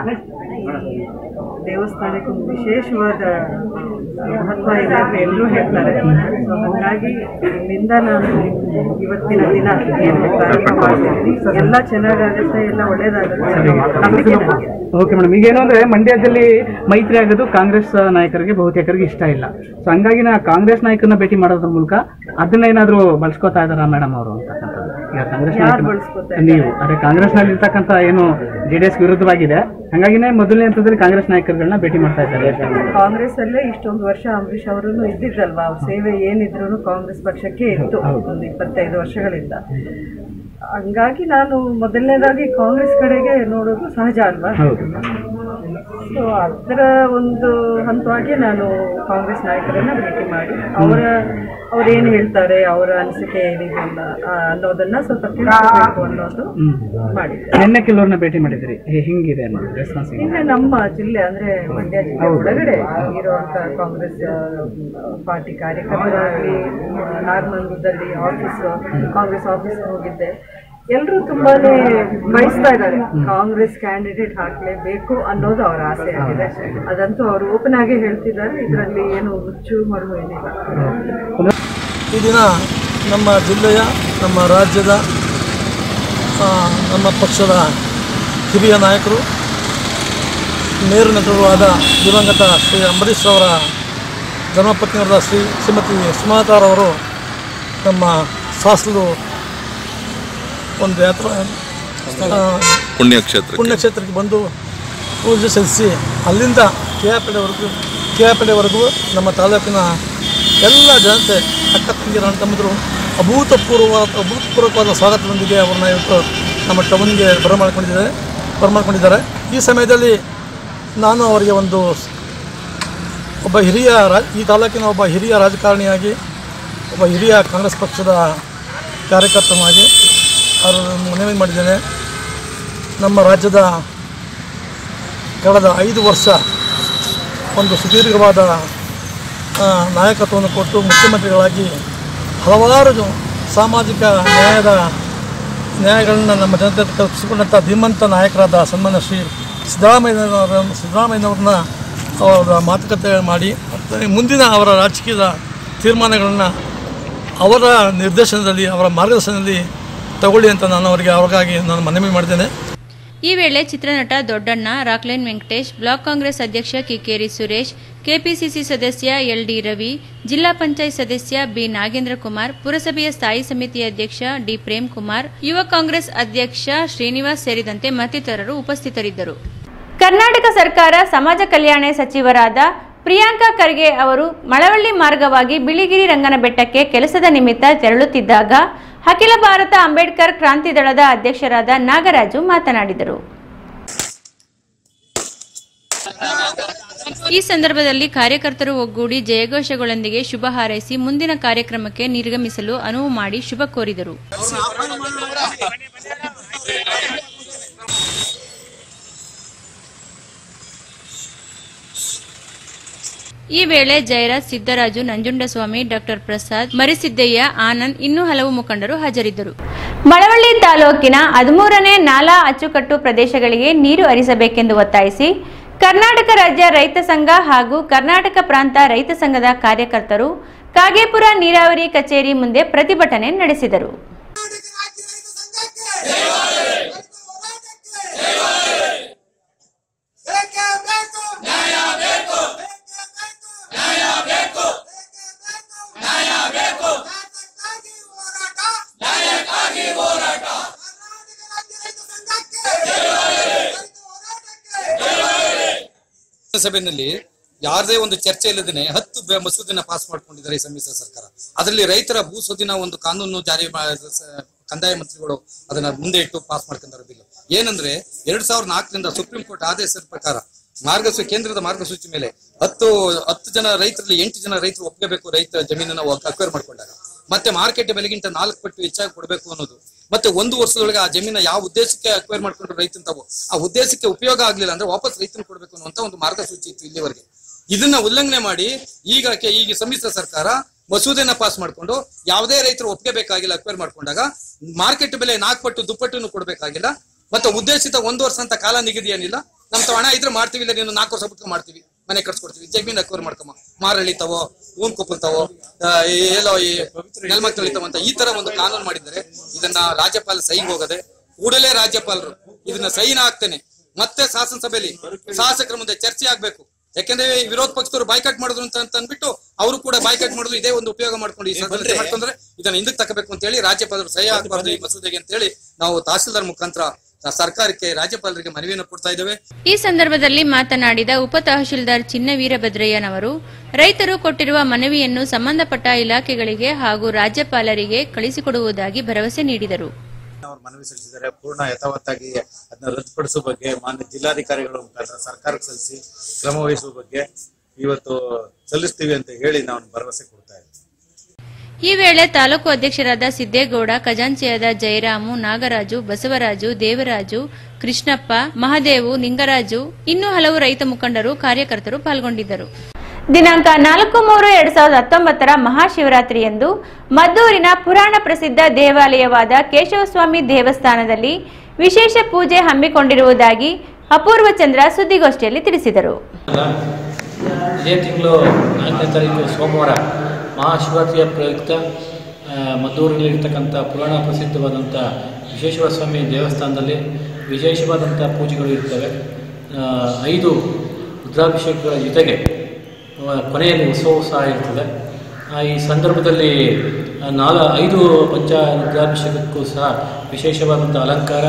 Speaker 11: ದೇವಸ್ಥಾನಕ್ಕೆ ಒಂದು ವಿಶೇಷವಾದ ಮಹತ್ವ ಇದೆ ಅಂತ ಎಲ್ಲರೂ ಹೇಳ್ತಾರೆ. ಸೊ ಹಾಗಾಗಿ ಇಲ್ಲಿಂದ ನಾನು ಇವತ್ತಿನ ದಿನ ಏನು ಪ್ರಾರಂಭ ಮಾಡ್ತಿದ್ದೀನಿ, ಎಲ್ಲ ಚೆನ್ನಾಗಾಗುತ್ತೆ, ಎಲ್ಲ ಒಳ್ಳೇದಾಗುತ್ತೆ ನಂಬಿಕೆ ನನಗೆ.
Speaker 10: ಓಕೆ ಮೇಡಮ್, ಈಗೇನು ಅಂದ್ರೆ ಮಂಡ್ಯದಲ್ಲಿ ಮೈತ್ರಿ ಆಗೋದು ಕಾಂಗ್ರೆಸ್ ನಾಯಕರಿಗೆ ಬಹುತೇಕರಿಗೆ ಇಷ್ಟ ಇಲ್ಲ. ಸೊ ಹಂಗಾಗಿ ನಾ ಕಾಂಗ್ರೆಸ್ ನಾಯಕರನ್ನ ಭೇಟಿ ಮಾಡೋದ್ರ ಮೂಲಕ ಅದನ್ನ ಏನಾದ್ರು ಬಳಸ್ಕೊತಾ ಇದಾರ ಮೇಡಮ್ ಅವರು ಅಂತಕ್ಕಂಥದ್ದು? ಈಗ ಕಾಂಗ್ರೆಸ್ ನೀವು ಅದೇ ಕಾಂಗ್ರೆಸ್ ನಲ್ಲಿ ಇರ್ತಕ್ಕಂಥ ಏನು ಜೆಡಿಎಸ್ ವಿರುದ್ಧವಾಗಿದೆ, ಹಂಗಾಗಿನೇ ಮೊದಲನೇ ಹಂತದಲ್ಲಿ ಕಾಂಗ್ರೆಸ್ ನಾಯಕರುಗಳನ್ನ ಭೇಟಿ ಮಾಡ್ತಾ ಇದ್ದಾರೆ.
Speaker 11: ಕಾಂಗ್ರೆಸ್ ಅಲ್ಲೇ ಇಷ್ಟೊಂದು ವರ್ಷ ಅಂಬರೀಷ್ ಅವರು ಇದ್ದಿದ್ರಲ್ವಾ, ಅವ್ರ ಸೇವೆ ಏನಿದ್ರು ಕಾಂಗ್ರೆಸ್ ಪಕ್ಷಕ್ಕೆ ಇತ್ತು ಒಂದು ಇಪ್ಪತ್ತೈದು ವರ್ಷಗಳಿಂದ. ಹಂಗಾಗಿ ನಾನು ಮೊದಲನೇದಾಗಿ ಕಾಂಗ್ರೆಸ್ ಕಡೆಗೆ ನೋಡೋದು ಸಹಜ ಅಲ್ವಾ. ಸೊ ಅದರ ಒಂದು ಹಂತವಾಗಿ ನಾನು ಕಾಂಗ್ರೆಸ್ ನಾಯಕರನ್ನ ಭೇಟಿ ಮಾಡಿ ಅವರ ಅವ್ರೇನು ಹೇಳ್ತಾರೆ, ಅವರ ಅನಿಸಿಕೆ ಏನಿದೆಯಲ್ಲ ಅನ್ನೋದನ್ನ ಸ್ವಲ್ಪ ತಿಳ್ಕೊಬೇಕು ಅನ್ನೋದು ಮಾಡಿದ್ದೆ.
Speaker 10: ನಿನ್ನೆ ಕೆಲವ್ರನ್ನ ಭೇಟಿ ಮಾಡಿದ್ರಿ, ಹಿಂಗಿದೆ ರೆಸ್ಪಾನ್ಸ್?
Speaker 11: ನಿನ್ನೆ ನಮ್ಮ ಜಿಲ್ಲೆ ಅಂದ್ರೆ ಮಂಡ್ಯ ಜಿಲ್ಲೆ ಒಳಗಡೆ ಇರುವಂತ ಕಾಂಗ್ರೆಸ್ ಪಾರ್ಟಿ ಕಾರ್ಯಕರ್ತರಾಗಲಿ ನಾಗಮಂಗಲದಲ್ಲಿ ಆಫೀಸ್ ಕಾಂಗ್ರೆಸ್ ಆಫೀಸ್ ಹೋಗಿದ್ದೆ. ಎಲ್ಲರೂ ತುಂಬಾನೇ ಬಯಸ್ತಾ ಇದ್ದಾರೆ, ಕಾಂಗ್ರೆಸ್ ಕ್ಯಾಂಡಿಡೇಟ್ ಹಾಕ್ಲೇಬೇಕು ಅನ್ನೋದು ಅವರ ಆಸೆ ಆಗಿದೆ. ಅದಂತೂ ಅವರು ಓಪನ್ ಆಗಿ ಹೇಳ್ತಿದ್ದಾರೆ, ಇದರಲ್ಲಿ ಏನು ಹುಚ್ಚು ಮರು ಏನಿಲ್ಲ.
Speaker 12: ಈ ದಿನ ನಮ್ಮ ಜಿಲ್ಲೆಯ, ನಮ್ಮ ರಾಜ್ಯದ, ನಮ್ಮ ಪಕ್ಷದ ಹಿರಿಯ ನಾಯಕರು, ನೇರು ನಟರು ಆದ ದಿವಂಗತ ಶ್ರೀ ಅಂಬರೀಷ್ ಅವರ ಧರ್ಮಪತ್ನಿಯವರಾದ ಶ್ರೀ ಶ್ರೀಮತಿ ಸುಮಲತಾರವರು ನಮ್ಮ ಸಾಸಲು ಒಂದು ಯಾತ್ರಾ
Speaker 13: ಪುಣ್ಯಕ್ಷೇತ್ರ
Speaker 12: ಪುಣ್ಯಕ್ಷೇತ್ರಕ್ಕೆ ಬಂದು ಪೂಜೆ ಸಲ್ಲಿಸಿ ಅಲ್ಲಿಂದ ಕೆ ಆರ್ ಪೇಟೆವರೆಗೂ ಕೆ ಆರ್ ಪೇಟೆವರೆಗೂ ನಮ್ಮ ತಾಲೂಕಿನ ಎಲ್ಲ ಜನತೆ, ಅಕ್ಕ ತಂಗಿರ ಅಣ್ಣ ತಮ್ಮಂದಿರು ಅಭೂತಪೂರ್ವ ಅಭೂತಪೂರ್ವಕವಾದ ಸ್ವಾಗತದೊಂದಿಗೆ ಅವ್ರನ್ನ ಇವತ್ತು ನಮ್ಮ ಟೌನ್ಗೆ ಬರಮಾಡ್ಕೊಂಡಿದ್ದಾರೆ ಬರಮಾಡ್ಕೊಂಡಿದ್ದಾರೆ ಈ ಸಮಯದಲ್ಲಿ ನಾನು ಅವರಿಗೆ ಒಂದು ಒಬ್ಬ ಹಿರಿಯ ರಾ ಈ ತಾಲೂಕಿನ ಒಬ್ಬ ಹಿರಿಯ ರಾಜಕಾರಣಿಯಾಗಿ, ಒಬ್ಬ ಹಿರಿಯ ಕಾಂಗ್ರೆಸ್ ಪಕ್ಷದ ಕಾರ್ಯಕರ್ತನಾಗಿ ಅವರು ಮನವಿ ಮಾಡಿದ್ದೇನೆ. ನಮ್ಮ ರಾಜ್ಯದ ಕಳೆದ ಐದು ವರ್ಷ ಒಂದು ಸುದೀರ್ಘವಾದ ನಾಯಕತ್ವವನ್ನು ಕೊಟ್ಟು ಮುಖ್ಯಮಂತ್ರಿಗಳಾಗಿ ಹಲವಾರು ಸಾಮಾಜಿಕ ನ್ಯಾಯದ ನ್ಯಾಯಗಳನ್ನು ನಮ್ಮ ಜನತೆ ಕಲ್ಪಿಸಿಕೊಂಡಂಥ ಧೀಮಂತ ನಾಯಕರಾದ ಸನ್ಮಾನ್ಯ ಶ್ರೀ ಸಿದ್ದರಾಮಯ್ಯನವರ ಸಿದ್ದರಾಮಯ್ಯನವ್ರನ್ನ ಅವರ ಮಾತುಕತೆ ಮಾಡಿ ಮುಂದಿನ ಅವರ ರಾಜಕೀಯದ ತೀರ್ಮಾನಗಳನ್ನು ಅವರ ನಿರ್ದೇಶನದಲ್ಲಿ ಅವರ ಮಾರ್ಗದರ್ಶನದಲ್ಲಿ ತಗೊಳ್ಳಿ ಅಂತ ನಾನು ಅವರಿಗೆ ಅವ್ರಿಗಾಗಿ ನಾನು ಮನವಿ ಮಾಡ್ತೇನೆ.
Speaker 2: ಈ ವೇಳೆ ಚಿತ್ರನಟ ದೊಡ್ಡಣ್ಣ, ರಾಕ್ಲೈನ್ ವೆಂಕಟೇಶ್, ಬ್ಲಾಕ್ ಕಾಂಗ್ರೆಸ್ ಅಧ್ಯಕ್ಷ ಕಿಕ್ಕೇರಿ ಸುರೇಶ್, ಕೆಪಿಸಿಸಿ ಸದಸ್ಯ ಎಲ್ ಡಿ ರವಿ, ಜಿಲ್ಲಾ ಪಂಚಾಯತ್ ಸದಸ್ಯ ಬಿ ನಾಗೇಂದ್ರ ಕುಮಾರ್, ಪುರಸಭೆಯ ಸ್ಥಾಯಿ ಸಮಿತಿ ಅಧ್ಯಕ್ಷ ಡಿ ಪ್ರೇಮ್ ಕುಮಾರ್, ಯುವ ಕಾಂಗ್ರೆಸ್ ಅಧ್ಯಕ್ಷ ಶ್ರೀನಿವಾಸ್ ಸೇರಿದಂತೆ ಮತ್ತಿತರರು ಉಪಸ್ಥಿತರಿದ್ದರು. ಕರ್ನಾಟಕ ಸರ್ಕಾರ ಸಮಾಜ ಕಲ್ಯಾಣ ಸಚಿವರಾದ ಪ್ರಿಯಾಂಕಾ ಖರ್ಗೆ ಅವರು ಮಳವಳ್ಳಿ ಮಾರ್ಗವಾಗಿ ಬಿಳಿಗಿರಿ ರಂಗನ ಬೆಟ್ಟಕ್ಕೆ ಕೆಲಸದ ನಿಮಿತ್ತ ತೆರಳುತ್ತಿದ್ದಾಗ ಅಖಿಲ ಭಾರತ ಅಂಬೇಡ್ಕರ್ ಕ್ರಾಂತಿ ದಳದ ಅಧ್ಯಕ್ಷರಾದ ನಾಗರಾಜು ಮಾತನಾಡಿದರು. ಈ ಸಂದರ್ಭದಲ್ಲಿ ಕಾರ್ಯಕರ್ತರು ಒಗ್ಗೂಡಿ ಜಯಘೋಷಗಳೊಂದಿಗೆ ಶುಭ ಹಾರೈಸಿ ಮುಂದಿನ ಕಾರ್ಯಕ್ರಮಕ್ಕೆ ನಿರ್ಗಮಿಸಲು ಅನುವು ಮಾಡಿ ಶುಭ ಕೋರಿದರು. ಈ ವೇಳೆ ಜಯರಾಜ್, ಸಿದ್ದರಾಜು, ನಂಜುಂಡಸ್ವಾಮಿ, ಡಾಕ್ಟರ್ ಪ್ರಸಾದ್, ಮರಿಸಿದ್ದಯ್ಯ, ಆನಂದ್ ಇನ್ನೂ ಹಲವು ಮುಖಂಡರು ಹಾಜರಿದ್ದರು. ಮಳವಳ್ಳಿ ತಾಲೂಕಿನ ಹದಿಮೂರನೇ ನಾಲಾ ಅಚ್ಚುಕಟ್ಟು ಪ್ರದೇಶಗಳಿಗೆ ನೀರು ಹರಿಸಬೇಕೆಂದು ಒತ್ತಾಯಿಸಿ ಕರ್ನಾಟಕ ರಾಜ್ಯ ರೈತ ಸಂಘ ಹಾಗೂ ಕರ್ನಾಟಕ ಪ್ರಾಂತ ರೈತ ಸಂಘದ ಕಾರ್ಯಕರ್ತರು ಕಾಗೇಪುರ ನೀರಾವರಿ ಕಚೇರಿ ಮುಂದೆ ಪ್ರತಿಭಟನೆ ನಡೆಸಿದರು.
Speaker 13: ಸಭೆಯಲ್ಲಿ ಯಾರದೇ ಒಂದು ಚರ್ಚೆ ಇಲ್ಲದೇನೆ ಹತ್ತು ಮಸೂದೆನ ಪಾಸ್ ಮಾಡ್ಕೊಂಡಿದ್ದಾರೆ ಈ ಸಮ್ಮಿಶ್ರ ಸರ್ಕಾರ. ಅದರಲ್ಲಿ ರೈತರ ಭೂ ಸ್ವಾಧೀನ ಒಂದು ಕಾನೂನು ಜಾರಿ ಕಂದಾಯ ಮಂತ್ರಿಗಳು ಅದನ್ನ ಮುಂದೆ ಇಟ್ಟು ಪಾಸ್ ಮಾಡ್ಕೊಂಡಾರ ಬಿಲ್. ಏನಂದ್ರೆ ಎರಡ್ ಸಾವಿರದ ನಾಲ್ಕರಿಂದ ಸುಪ್ರೀಂ ಕೋರ್ಟ್ ಆದೇಶದ ಪ್ರಕಾರ ಮಾರ್ಗಸೂಚಿ ಕೇಂದ್ರದ ಮಾರ್ಗಸೂಚಿ ಮೇಲೆ ಹತ್ತು ಹತ್ತು ಜನ ರೈತರಲ್ಲಿ ಎಂಟು ಜನ ರೈತರು ಒಪ್ಕೋಬೇಕು ರೈತ ಜಮೀನನ್ನ ಅಕ್ವೈರ್ ಮಾಡ್ಕೊಂಡಾಗ. ಮತ್ತೆ ಮಾರ್ಕೆಟ್ ಬೆಲೆಗಿಂತ ನಾಲ್ಕು ಪಟ್ಟು ಹೆಚ್ಚಾಗಿ ಕೊಡಬೇಕು ಅನ್ನೋದು. ಮತ್ತೆ ಒಂದು ವರ್ಷದೊಳಗೆ ಆ ಜಮೀನ ಯಾವ ಉದ್ದೇಶಕ್ಕೆ ಅಕ್ವೈರ್ ಮಾಡ್ಕೊಂಡ್ರು ರೈತಂತಾವು ಆ ಉದ್ದೇಶಕ್ಕೆ ಉಪಯೋಗ ಆಗ್ಲಿಲ್ಲ ಅಂದ್ರೆ ವಾಪಸ್ ರೈತನ ಕೊಡ್ಬೇಕು ಅನ್ನುವಂತ ಒಂದು ಮಾರ್ಗಸೂಚಿ ಇತ್ತು ಇಲ್ಲಿವರೆಗೆ. ಇದನ್ನ ಉಲ್ಲಂಘನೆ ಮಾಡಿ ಈಗ ಈಗ ಸಮ್ಮಿಶ್ರ ಸರ್ಕಾರ ಮಸೂದೆನ ಪಾಸ್ ಮಾಡ್ಕೊಂಡು ಯಾವುದೇ ರೈತರು ಒಪ್ಕೋಬೇಕಾಗಿಲ್ಲ ಅಕ್ವೈರ್ ಮಾಡ್ಕೊಂಡಾಗ ಮಾರ್ಕೆಟ್ ಬೆಲೆ ನಾಲ್ಕು ಪಟ್ಟು ದುಪ್ಪಟ್ಟನ್ನು ಕೊಡ್ಬೇಕಾಗಿಲ್ಲ. ಮತ್ತೆ ಉದ್ದೇಶಿತ ಒಂದು ವರ್ಷ ಅಂತ ಕಾಲ ನಿಗದಿ ಏನಿಲ್ಲ. ನಮ್ ಹಣ ಇದ್ರೆ ಮಾಡ್ತೀವಿ, ಇಲ್ಲ ನೀನು ನಾಲ್ಕು ವರ್ಷ ಬಿಟ್ಟು ಮಾಡ್ತೀವಿ, ಮನೆ ಕಟ್ಸ್ಕೊಡ್ತೀವಿ, ಜಮೀನ್ ಅಕ್ವೈರ್ ಮಾಡ್ಕಮ್ಮ, ಮಾರಳಿತಾವೋ ಊನ್ ಕೊಪ್ಪಲ್ತಾವೋ ಎಲ್ಲೋ ಈ ನೆಲಮಕ್ ತೊಳಿತಾವ ಅಂತ ಈ ತರ ಒಂದು ಕಾನೂನು ಮಾಡಿದ್ದಾರೆ. ಇದನ್ನ ರಾಜ್ಯಪಾಲ ಸೈನ್ ಹೋಗದೆ ಕೂಡಲೇ ರಾಜ್ಯಪಾಲರು ಇದನ್ನ ಸೈನ್ ಹಾಕ್ತೇನೆ ಮತ್ತೆ ಶಾಸನಸಭೆಯಲ್ಲಿ ಶಾಸಕರ ಮುಂದೆ ಚರ್ಚೆ ಆಗ್ಬೇಕು. ಯಾಕಂದ್ರೆ ವಿರೋಧ ಪಕ್ಷದವರು ಬಾಯ್ಕಾಟ್ ಮಾಡಿದ್ರು ಅಂತ ಅಂದ್ಬಿಟ್ಟು ಅವರು ಕೂಡ ಬಾಯ್ಕಾಟ್ ಮಾಡಿದ್ರು. ಇದೇ ಒಂದು ಉಪಯೋಗ ಮಾಡ್ಕೊಂಡು ಈ ಸದಸ್ಯ ಮಾಡ್ಕೊಂಡ್ರೆ ಇದನ್ನ ಹಿಂದಕ್ಕೆ ತಗೋಬೇಕು ಅಂತ ಹೇಳಿ ರಾಜ್ಯಪಾಲರು ಸಹಿ ಹಾಕಬಾರ್ದು ಈ ಮಸೂದೆಗೆ ಅಂತ ಹೇಳಿ ನಾವು ತಹಸೀಲ್ದಾರ್ ಮುಖಾಂತರ ಸರ್ಕಾರಕ್ಕೆ ರಾಜ್ಯಪಾಲರಿಗೆ ಮನವಿಯನ್ನು ಕೊಡ್ತಾ ಇದ್ದೇವೆ.
Speaker 2: ಈ ಸಂದರ್ಭದಲ್ಲಿ ಮಾತನಾಡಿದ ಉಪ ತಹಶೀಲ್ದಾರ್ ಚಿನ್ನ ವೀರಭದ್ರಯ್ಯನವರು ರೈತರು ಕೊಟ್ಟಿರುವ ಮನವಿಯನ್ನು ಸಂಬಂಧಪಟ್ಟ ಇಲಾಖೆಗಳಿಗೆ ಹಾಗೂ ರಾಜ್ಯಪಾಲರಿಗೆ ಕಳಿಸಿಕೊಡುವುದಾಗಿ ಭರವಸೆ ನೀಡಿದರು.
Speaker 14: ಅವರು ಮನವಿ ಸಲ್ಲಿಸಿದ್ದಾರೆ. ಪೂರ್ಣ ಯಥಾವತ್ತಾಗಿ ಅದನ್ನ ರದ್ದುಪಡಿಸುವ ಬಗ್ಗೆ ಮಾನ್ಯ ಜಿಲ್ಲಾಧಿಕಾರಿಗಳ ಮುಖಾಂತರ ಸರ್ಕಾರಕ್ಕೆ ಸಲ್ಲಿಸಿ ಕ್ರಮ ವಹಿಸುವ ಬಗ್ಗೆ ಇವತ್ತು ಸಲ್ಲಿಸ್ತೀವಿ ಅಂತ ಹೇಳಿ ನಾವು ಭರವಸೆ ಕೊಡ್ತಾ ಇದ್ದೀವಿ.
Speaker 2: ಈ ವೇಳೆ ತಾಲೂಕು ಅಧ್ಯಕ್ಷರಾದ ಸಿದ್ದೇಗೌಡ, ಖಜಾಂಚಿಯಾದ ಜಯರಾಮು, ನಾಗರಾಜು, ಬಸವರಾಜು, ದೇವರಾಜು, ಕೃಷ್ಣಪ್ಪ, ಮಹದೇವು, ನಿಂಗರಾಜು ಇನ್ನೂ ಹಲವು ರೈತ ಮುಖಂಡರು, ಕಾರ್ಯಕರ್ತರು ಪಾಲ್ಗೊಂಡಿದ್ದರು. ದಿನಾಂಕ ನಾಲ್ಕು ಮೂರು ಎರಡ್ ಸಾವಿರದ ಹತ್ತೊಂಬತ್ತರ ಮಹಾಶಿವರಾತ್ರಿಯಂದು ಮದ್ದೂರಿನ ಪುರಾಣ ಪ್ರಸಿದ್ಧ ದೇವಾಲಯವಾದ ಕೇಶವಸ್ವಾಮಿ ದೇವಸ್ಥಾನದಲ್ಲಿ ವಿಶೇಷ ಪೂಜೆ ಹಮ್ಮಿಕೊಂಡಿರುವುದಾಗಿ ಅಪೂರ್ವ ಚಂದ್ರ ಸುದ್ದಿಗೋಷ್ಠಿಯಲ್ಲಿ ತಿಳಿಸಿದರು.
Speaker 15: ಇದೇ ತಿಂಗಳು ನಾಲ್ಕನೇ ತಾರೀಕು ಸೋಮವಾರ ಮಹಾಶಿವರಾತ್ರಿಯ ಪ್ರಯುಕ್ತ ಮದ್ದೂರಿನಲ್ಲಿರ್ತಕ್ಕಂಥ ಪುರಾಣ ಪ್ರಸಿದ್ಧವಾದಂಥ ವಿಶ್ವೇಶ್ವರ ಸ್ವಾಮಿ ದೇವಸ್ಥಾನದಲ್ಲಿ ವಿಶೇಷವಾದಂಥ ಪೂಜೆಗಳು ಇರ್ತವೆ. ಐದು ರುದ್ರಾಭಿಷೇಕಗಳ ಜೊತೆಗೆ ಕೊನೆಯಲ್ಲಿ ಉತ್ಸವ ಸಹ ಇರ್ತದೆ. ಈ ಸಂದರ್ಭದಲ್ಲಿ ನಾಲ ಐದು ಪಂಚ ರುದ್ರಾಭಿಷೇಕಕ್ಕೂ ಸಹ ವಿಶೇಷವಾದಂಥ ಅಲಂಕಾರ,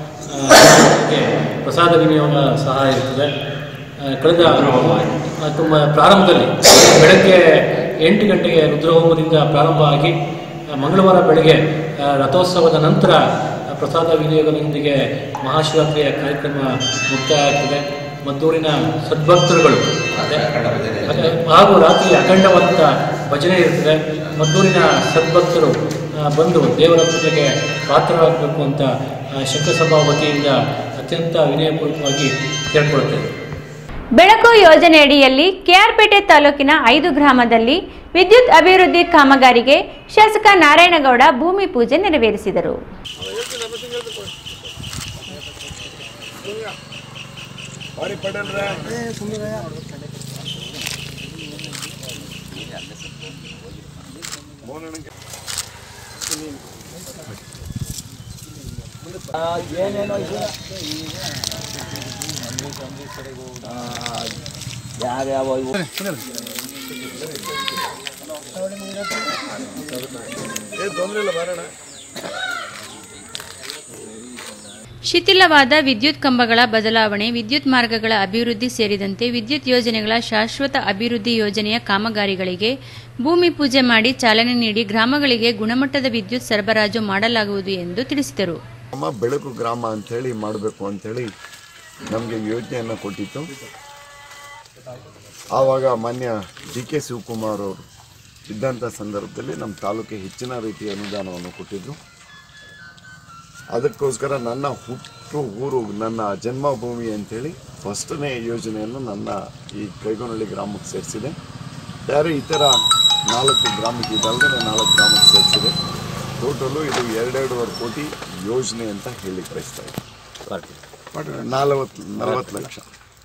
Speaker 15: ಪ್ರಸಾದ ವಿನಿಯೋಗ ಸಹ ಇರ್ತದೆ. ಕಳೆದ ತುಂಬ ಪ್ರಾರಂಭದಲ್ಲಿ ಬೆಳಗ್ಗೆ ಎಂಟು ಗಂಟೆಗೆ ರುದ್ರಹೋಮದಿಂದ ಪ್ರಾರಂಭ ಆಗಿ ಮಂಗಳವಾರ ಬೆಳಗ್ಗೆ ರಥೋತ್ಸವದ ನಂತರ ಪ್ರಸಾದ ವಿನಿಯೋಗದೊಂದಿಗೆ ಮಹಾಶಿವರಾತ್ರಿಯ ಕಾರ್ಯಕ್ರಮ ಮುಕ್ತಾಯ ಆಗ್ತದೆ. ಮದ್ದೂರಿನ ಸದ್ಭಕ್ತರುಗಳು ಹಾಗೂ ರಾತ್ರಿ ಅಖಂಡವಾದಂಥ ಭಜನೆ ಇರ್ತದೆ. ಮದ್ದೂರಿನ ಸದ್ಭಕ್ತರು ಬಂದು ದೇವರ ಪೂಜೆಗೆ ಪಾತ್ರರಾಗಬೇಕು ಅಂತ ಶಂಕರಸಭಾ ವತಿಯಿಂದ ಅತ್ಯಂತ ವಿನಯಪೂರ್ವಕವಾಗಿ ಕೇಳ್ಕೊಳ್ತೇವೆ.
Speaker 2: ಬೆಳಕು ಯೋಜನೆಯಡಿಯಲ್ಲಿ ಕೆಆರ್ಪೇಟೆ ತಾಲೂಕಿನ ಐದು ಗ್ರಾಮದಲ್ಲಿ ವಿದ್ಯುತ್ ಅಭಿವೃದ್ಧಿ ಕಾಮಗಾರಿಗೆ ಶಾಸಕ ನಾರಾಯಣಗೌಡ ಭೂಮಿ ಪೂಜೆ ನೆರವೇರಿಸಿದರು.
Speaker 16: ಏನೇನೋ ಯಾರ್ಯಾವ
Speaker 12: ತೊಂದರೆ ಇಲ್ಲ ಬರೋಣ.
Speaker 2: ಶಿಥಿಲವಾದ ವಿದ್ಯುತ್ ಕಂಬಗಳ ಬದಲಾವಣೆ, ವಿದ್ಯುತ್ ಮಾರ್ಗಗಳ ಅಭಿವೃದ್ಧಿ ಸೇರಿದಂತೆ ವಿದ್ಯುತ್ ಯೋಜನೆಗಳ ಶಾಶ್ವತ ಅಭಿವೃದ್ಧಿ ಯೋಜನೆಯ ಕಾಮಗಾರಿಗಳಿಗೆ ಭೂಮಿ ಪೂಜೆ ಮಾಡಿ ಚಾಲನೆ ನೀಡಿ ಗ್ರಾಮಗಳಿಗೆ ಗುಣಮಟ್ಟದ ವಿದ್ಯುತ್ ಸರಬರಾಜು ಮಾಡಲಾಗುವುದು ಎಂದು ತಿಳಿಸಿದರು.
Speaker 17: ನಮ್ಮ ಬೆಳಕು ಗ್ರಾಮ ಅಂಥೇಳಿ ಮಾಡಬೇಕು ಅಂಥೇಳಿ ನಮಗೆ ಯೋಜನೆಯನ್ನು ಕೊಟ್ಟಿತ್ತು. ಆವಾಗ ಮಾನ್ಯ ಡಿ ಕೆ ಶಿವಕುಮಾರ್ ಅವರು ಇದ್ದಂಥ ಸಂದರ್ಭದಲ್ಲಿ ನಮ್ಮ ತಾಲೂಕಿಗೆ ಹೆಚ್ಚಿನ ರೀತಿಯ ಅನುದಾನವನ್ನು ಕೊಟ್ಟಿದ್ದರು. ಅದಕ್ಕೋಸ್ಕರ ನನ್ನ ಹುಟ್ಟು ಊರು ನನ್ನ ಜನ್ಮಭೂಮಿ ಅಂಥೇಳಿ ಫಸ್ಟನೇ ಯೋಜನೆಯನ್ನು ನನ್ನ ಈ ಕೈಗೊಂಡಳ್ಳಿ ಗ್ರಾಮಕ್ಕೆ ಸೇರಿಸಿದೆ. ಬೇರೆ ಇತರ ನಾಲ್ಕು ಗ್ರಾಮಕ್ಕೆ ಇದಲ್ಲದೆ ನಾಲ್ಕು ಗ್ರಾಮಕ್ಕೆ ಸೇರಿಸಿದೆ. ಟೋಟಲು ಇದು ಎರಡೆರಡೂವರೆ ಕೋಟಿ ಯೋಜನೆ ಅಂತ ಹೇಳಿ ಬಯಸ್ತಾ ಇದ್ದೀನಿ. ನಲವತ್ತು ನಲವತ್ತು ಲಕ್ಷ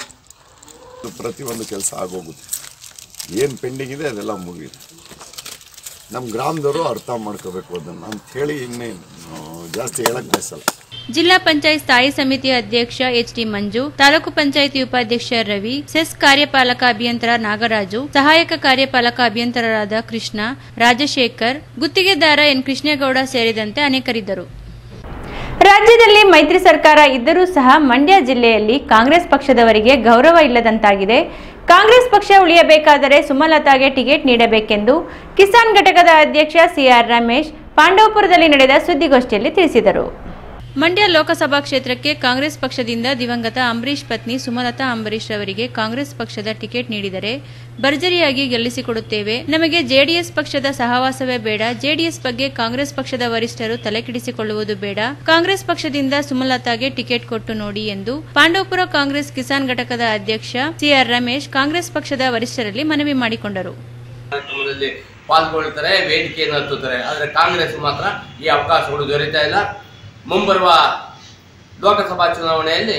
Speaker 17: ಪ್ರತಿಯೊಂದು ಕೆಲಸ ಆಗೋಗುತ್ತೆ. ಏನು ಪೆಂಡಿಂಗ್ ಇದೆ ಅದೆಲ್ಲ ಮುಗಿದೆ. ನಮ್ಮ ಗ್ರಾಮದವರು ಅರ್ಥ ಮಾಡ್ಕೋಬೇಕು ಅದನ್ನು ಅಂಥೇಳಿ ಇನ್ನೇನು ಜಾಸ್ತಿ ಹೇಳಕ್ ಬಯಸಲ್ಲ.
Speaker 2: ಜಿಲ್ಲಾ ಪಂಚಾಯತ್ ಸ್ಥಾಯಿ ಸಮಿತಿ ಅಧ್ಯಕ್ಷ ಎಚ್ ಟಿ ಮಂಜು, ತಾಲೂಕು ಪಂಚಾಯಿತಿ ಉಪಾಧ್ಯಕ್ಷ ರವಿ, ಸೆಸ್ ಕಾರ್ಯಪಾಲಕ ಅಭಿಯಂತರ ನಾಗರಾಜು, ಸಹಾಯಕ ಕಾರ್ಯಪಾಲಕ ಅಭಿಯಂತರರಾದ ಕೃಷ್ಣ, ರಾಜಶೇಖರ್, ಗುತ್ತಿಗೆದಾರ ಎನ್ ಕೃಷ್ಣೇಗೌಡ ಸೇರಿದಂತೆ ಅನೇಕರಿದ್ದರು. ರಾಜ್ಯದಲ್ಲಿ ಮೈತ್ರಿ ಸರ್ಕಾರ ಇದ್ದರೂ ಸಹ ಮಂಡ್ಯ ಜಿಲ್ಲೆಯಲ್ಲಿ ಕಾಂಗ್ರೆಸ್ ಪಕ್ಷದವರಿಗೆ ಗೌರವ ಇಲ್ಲದಂತಾಗಿದೆ. ಕಾಂಗ್ರೆಸ್ ಪಕ್ಷ ಉಳಿಯಬೇಕಾದರೆ ಸುಮಲತಾಗೆ ಟಿಕೆಟ್ ನೀಡಬೇಕೆಂದು ಕಿಸಾನ್ ಘಟಕದ ಅಧ್ಯಕ್ಷ ಸಿಆರ್ ರಮೇಶ್ ಪಾಂಡವಪುರದಲ್ಲಿ ನಡೆದ ಸುದ್ದಿಗೋಷ್ಠಿಯಲ್ಲಿ ತಿಳಿಸಿದರು. ಮಂಡ್ಯ ಲೋಕಸಭಾ ಕ್ಷೇತ್ರಕ್ಕೆ ಕಾಂಗ್ರೆಸ್ ಪಕ್ಷದಿಂದ ದಿವಂಗತ ಅಂಬರೀಶ್ ಪತ್ನಿ ಸುಮಲತಾ ಅಂಬರೀಶ್ ಅವರಿಗೆ ಕಾಂಗ್ರೆಸ್ ಪಕ್ಷದ ಟಿಕೆಟ್ ನೀಡಿದರೆ ಭರ್ಜರಿಯಾಗಿ ಗೆಲ್ಲಿಸಿಕೊಡುತ್ತೇವೆ. ನಮಗೆ ಜೆಡಿಎಸ್ ಪಕ್ಷದ ಸಹವಾಸವೇ ಬೇಡ. ಜೆಡಿಎಸ್ ಬಗ್ಗೆ ಕಾಂಗ್ರೆಸ್ ಪಕ್ಷದ ವರಿಷ್ಠರು ತಲೆಕೆಡಿಸಿಕೊಳ್ಳುವುದು ಬೇಡ. ಕಾಂಗ್ರೆಸ್ ಪಕ್ಷದಿಂದ ಸುಮಲತಾಗೆ ಟಿಕೆಟ್ ಕೊಟ್ಟು ನೋಡಿ ಎಂದು ಪಾಂಡವಪುರ ಕಾಂಗ್ರೆಸ್ ಕಿಸಾನ್ ಘಟಕದ ಅಧ್ಯಕ್ಷ ಸಿಆರ್ ರಮೇಶ್ ಕಾಂಗ್ರೆಸ್ ಪಕ್ಷದ ವರಿಷ್ಠರಲ್ಲಿ ಮನವಿ ಮಾಡಿಕೊಂಡರು.
Speaker 18: ಪಾಲ್ಗೊಳ್ತಾರೆ, ವೇದಿಕೆಯನ್ನು ಹತ್ತುತ್ತಾರೆ. ಆದರೆ ಕಾಂಗ್ರೆಸ್ ಮಾತ್ರ ಈ ಅವಕಾಶಗಳು ದೊರೆತಾ ಇಲ್ಲ. ಮುಂಬರುವ ಲೋಕಸಭಾ ಚುನಾವಣೆಯಲ್ಲಿ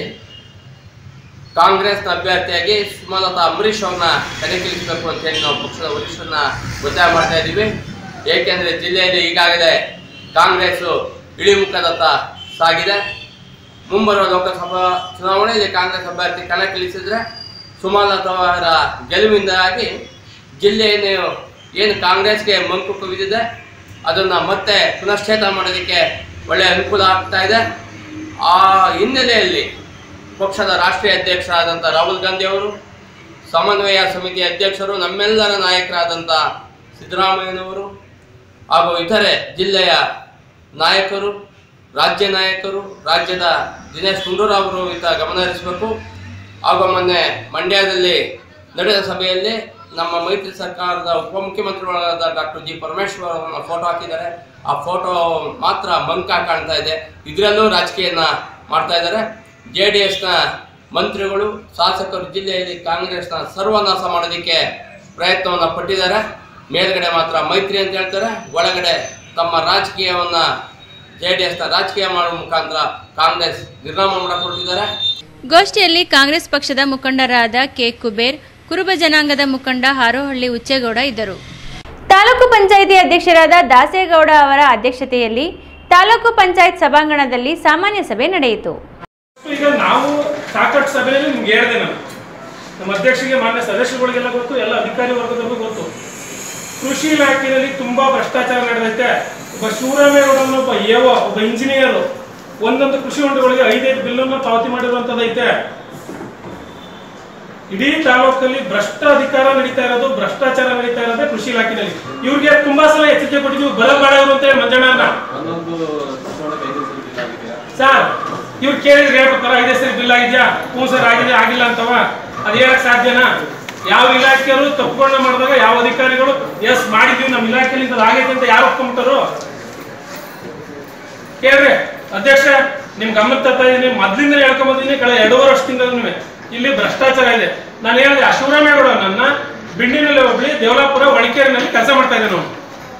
Speaker 18: ಕಾಂಗ್ರೆಸ್ನ ಅಭ್ಯರ್ಥಿಯಾಗಿ ಸುಮಲತಾ ಅಂಬರೀಶ್ ಅವ್ರನ್ನ ಕಣಕ್ಕಿಳಿಸಬೇಕು ಅಂತ ಹೇಳಿ ನಾವು ಪಕ್ಷದ ವರಿಷ್ಠರನ್ನ ಒತ್ತಾಯ ಮಾಡ್ತಾ ಇದ್ದೀವಿ. ಏಕೆಂದರೆ ಜಿಲ್ಲೆಯಲ್ಲಿ ಈಗಾಗಲೇ ಕಾಂಗ್ರೆಸ್ ಇಳಿಮುಖದತ್ತ ಸಾಗಿದೆ. ಮುಂಬರುವ ಲೋಕಸಭಾ ಚುನಾವಣೆಯಲ್ಲಿ ಕಾಂಗ್ರೆಸ್ ಅಭ್ಯರ್ಥಿ ಕಣಕ್ಕಿಳಿಸಿದ್ರೆ ಸುಮಲತಾ ಅವರ ಗೆಲುವಿಂದಾಗಿ ಜಿಲ್ಲೆಯನ್ನು ಏನು ಕಾಂಗ್ರೆಸ್ಗೆ ಮಂಕು ಕುವಿದಿದೆ ಅದನ್ನು ಮತ್ತೆ ಪುನಶ್ಚೇತನ ಮಾಡೋದಕ್ಕೆ ಒಳ್ಳೆಯ ಅನುಕೂಲ ಆಗ್ತಾ ಇದೆ. ಆ ಹಿನ್ನೆಲೆಯಲ್ಲಿ ಪಕ್ಷದ ರಾಷ್ಟ್ರೀಯ ಅಧ್ಯಕ್ಷರಾದಂಥ ರಾಹುಲ್ ಗಾಂಧಿ ಅವರು, ಸಮನ್ವಯ ಸಮಿತಿ ಅಧ್ಯಕ್ಷರು, ನಮ್ಮೆಲ್ಲರ ನಾಯಕರಾದಂಥ ಸಿದ್ದರಾಮಯ್ಯನವರು ಹಾಗೂ ಇತರೆ ಜಿಲ್ಲೆಯ ನಾಯಕರು, ರಾಜ್ಯ ನಾಯಕರು, ರಾಜ್ಯದ ದಿನೇಶ್ ಗುಂಡೂರಾವ್ ಅವರು ಇತ್ತ ಗಮನ ಹರಿಸಬೇಕು. ಹಾಗೂ ಮೊನ್ನೆ ಮಂಡ್ಯದಲ್ಲಿ ನಡೆದ ಸಭೆಯಲ್ಲಿ ನಮ್ಮ ಮೈತ್ರಿ ಸರ್ಕಾರದ ಉಪಮುಖ್ಯಮಂತ್ರಿಗಳಾದ ಡಾಕ್ಟರ್ ಜಿ ಪರಮೇಶ್ವರ್ ಅವರನ್ನ ಫೋಟೋ ಹಾಕಿದ್ದಾರೆ. ಆ ಫೋಟೋ ಮಾತ್ರ ಮಂಕ ಕಾಣ್ತಾ ಇದೆ. ಇದರಲ್ಲೂ ರಾಜಕೀಯನ ಮಾಡ್ತಾ ಇದ್ದಾರೆ. ಜೆ ಡಿ ಎಸ್ನ ಮಂತ್ರಿಗಳು, ಶಾಸಕರು ಜಿಲ್ಲೆಯಲ್ಲಿ ಕಾಂಗ್ರೆಸ್ನ ಸರ್ವನಾಶ ಮಾಡೋದಕ್ಕೆ ಪ್ರಯತ್ನವನ್ನು ಪಟ್ಟಿದ್ದಾರೆ. ಮೇಲ್ಗಡೆ ಮಾತ್ರ ಮೈತ್ರಿ ಅಂತ ಹೇಳ್ತಾರೆ, ಒಳಗಡೆ ತಮ್ಮ ರಾಜಕೀಯವನ್ನು ಜೆ ಡಿ ಎಸ್ನ ರಾಜಕೀಯ ಮಾಡುವ ಮುಖಾಂತರ ಕಾಂಗ್ರೆಸ್ ನಿರ್ನಾಮ ಮಾಡಿಕೊಟ್ಟಿದ್ದಾರೆ.
Speaker 2: ಗೋಷ್ಠಿಯಲ್ಲಿ ಕಾಂಗ್ರೆಸ್ ಪಕ್ಷದ ಮುಖಂಡರಾದ ಕೆ ಕುಬೇರ್, ಕುರುಬ ಜನಾಂಗದ ಮುಖಂಡ ಹಾರೋಹಳ್ಳಿ ಉಚ್ಚೇಗೌಡ ಇದ್ದರು. ತಾಲೂಕು ಪಂಚಾಯಿತಿ ಅಧ್ಯಕ್ಷರಾದ ದಾಸೇಗೌಡ ಅವರ ಅಧ್ಯಕ್ಷತೆಯಲ್ಲಿ ತಾಲೂಕು ಪಂಚಾಯತ್ ಸಭಾಂಗಣದಲ್ಲಿ ಸಾಮಾನ್ಯ ಸಭೆ ನಡೆಯಿತು.
Speaker 19: ಈಗ ನಾವು ಸಾಕಷ್ಟು ಸಭೆಯಲ್ಲಿ ನಿಮ್ಗೆ ಹೇಳಿದೆ, ನಾನು ನಮ್ಮ ಅಧ್ಯಕ್ಷರಿಗೆ ಮಾನ್ಯ ಸದಸ್ಯರುಗಳಿಗೆಲ್ಲ ಗೊತ್ತು, ಎಲ್ಲ ಅಧಿಕಾರಿ ವರ್ಗದವ್ರಿಗೂ ಗೊತ್ತು. ಕೃಷಿ ಇಲಾಖೆಯಲ್ಲಿ ತುಂಬಾ ಭ್ರಷ್ಟಾಚಾರ ನಡೆದೈತೆ. ಒಬ್ಬ ಶಿವರಾಮೇಗೌಡನ ಒಬ್ಬ ಎಒ, ಒಬ್ಬ ಇಂಜಿನಿಯರ್ ಒಂದೊಂದು ಕೃಷಿ ಹೊಂಡಗಳಿಗೆ ಐದೈದು ಬಿಲ್ಲನ್ನು ಪಾವತಿ ಮಾಡಿರುವಂತದೈತೆ. ಇಡೀ ತಾಲೂಕಲ್ಲಿ ಭ್ರಷ್ಟ ಅಧಿಕಾರ ನಡೀತಾ ಇರೋದು, ಭ್ರಷ್ಟಾಚಾರ ನಡೀತಾ ಇರೋದೇ ಕೃಷಿ ಇಲಾಖೆಯಲ್ಲಿ. ಇವ್ರಿಗೆ ತುಂಬಾ ಸಲ ಎಚ್ಚರಿಕೆ ಕೊಟ್ಟಿದ್ವಿ, ಬರ ಮಾಡವರು ಅಂತ ಹೇಳಿ ಮಂಜಣ್ಣನ ಸರ್ ಇವ್ರು ಕೇಳಿದ್ರೆ ಹೇಳ್ಬೇಕಾರ ಐದೇ ಸರಿ ಬಿಲ್ ಆಗಿದ್ಯಾ, ಹ್ಞೂ ಸರ್ ಆಗಿದೆ, ಆಗಿಲ್ಲ ಅಂತವ, ಅದು ಹೇಳಕ್ ಸಾಧ್ಯನಾ? ಯಾವ ಇಲಾಖೆಯವರು ತಪ್ಪುಗಳನ್ನ ಮಾಡಿದಾಗ ಯಾವ ಅಧಿಕಾರಿಗಳು ಎಸ್ ಮಾಡಿದ್ವಿ ನಮ್ಮ ಇಲಾಖೆಯಲ್ಲಿ ಆಗೈತೆ ಅಂತ ಯಾರು ಒಪ್ಕೊಂಡ್ಬಿಟ್ಟರು? ಕೇಳ್ರಿ ಅಧ್ಯಕ್ಷ, ನಿಮ್ ಗಮನಕ್ಕೆ ತರ್ತಾ ಇದೀನಿ, ಮೊದ್ಲಿಂದ ಹೇಳ್ಕೊಂಬಂದಿನಿ, ಕಳೆದ ಎರಡೂವರೆ ವರ್ಷದಿಂದ ಇಲ್ಲಿ ಭ್ರಷ್ಟಾಚಾರ ಇದೆ. ನಾನು ಹೇಳಿದೆ, ಶಿವರಾಮೇಗೌಡ ನನ್ನ ಬಿಂಡಿನಲ್ಲಿ ಒಬ್ಳಿ ದೇವಲಾಪುರ ಒಳಕೇರಿನಲ್ಲಿ ಕೆಲಸ ಮಾಡ್ತಾ ಇದ್ದಾನೆ. ಅವನು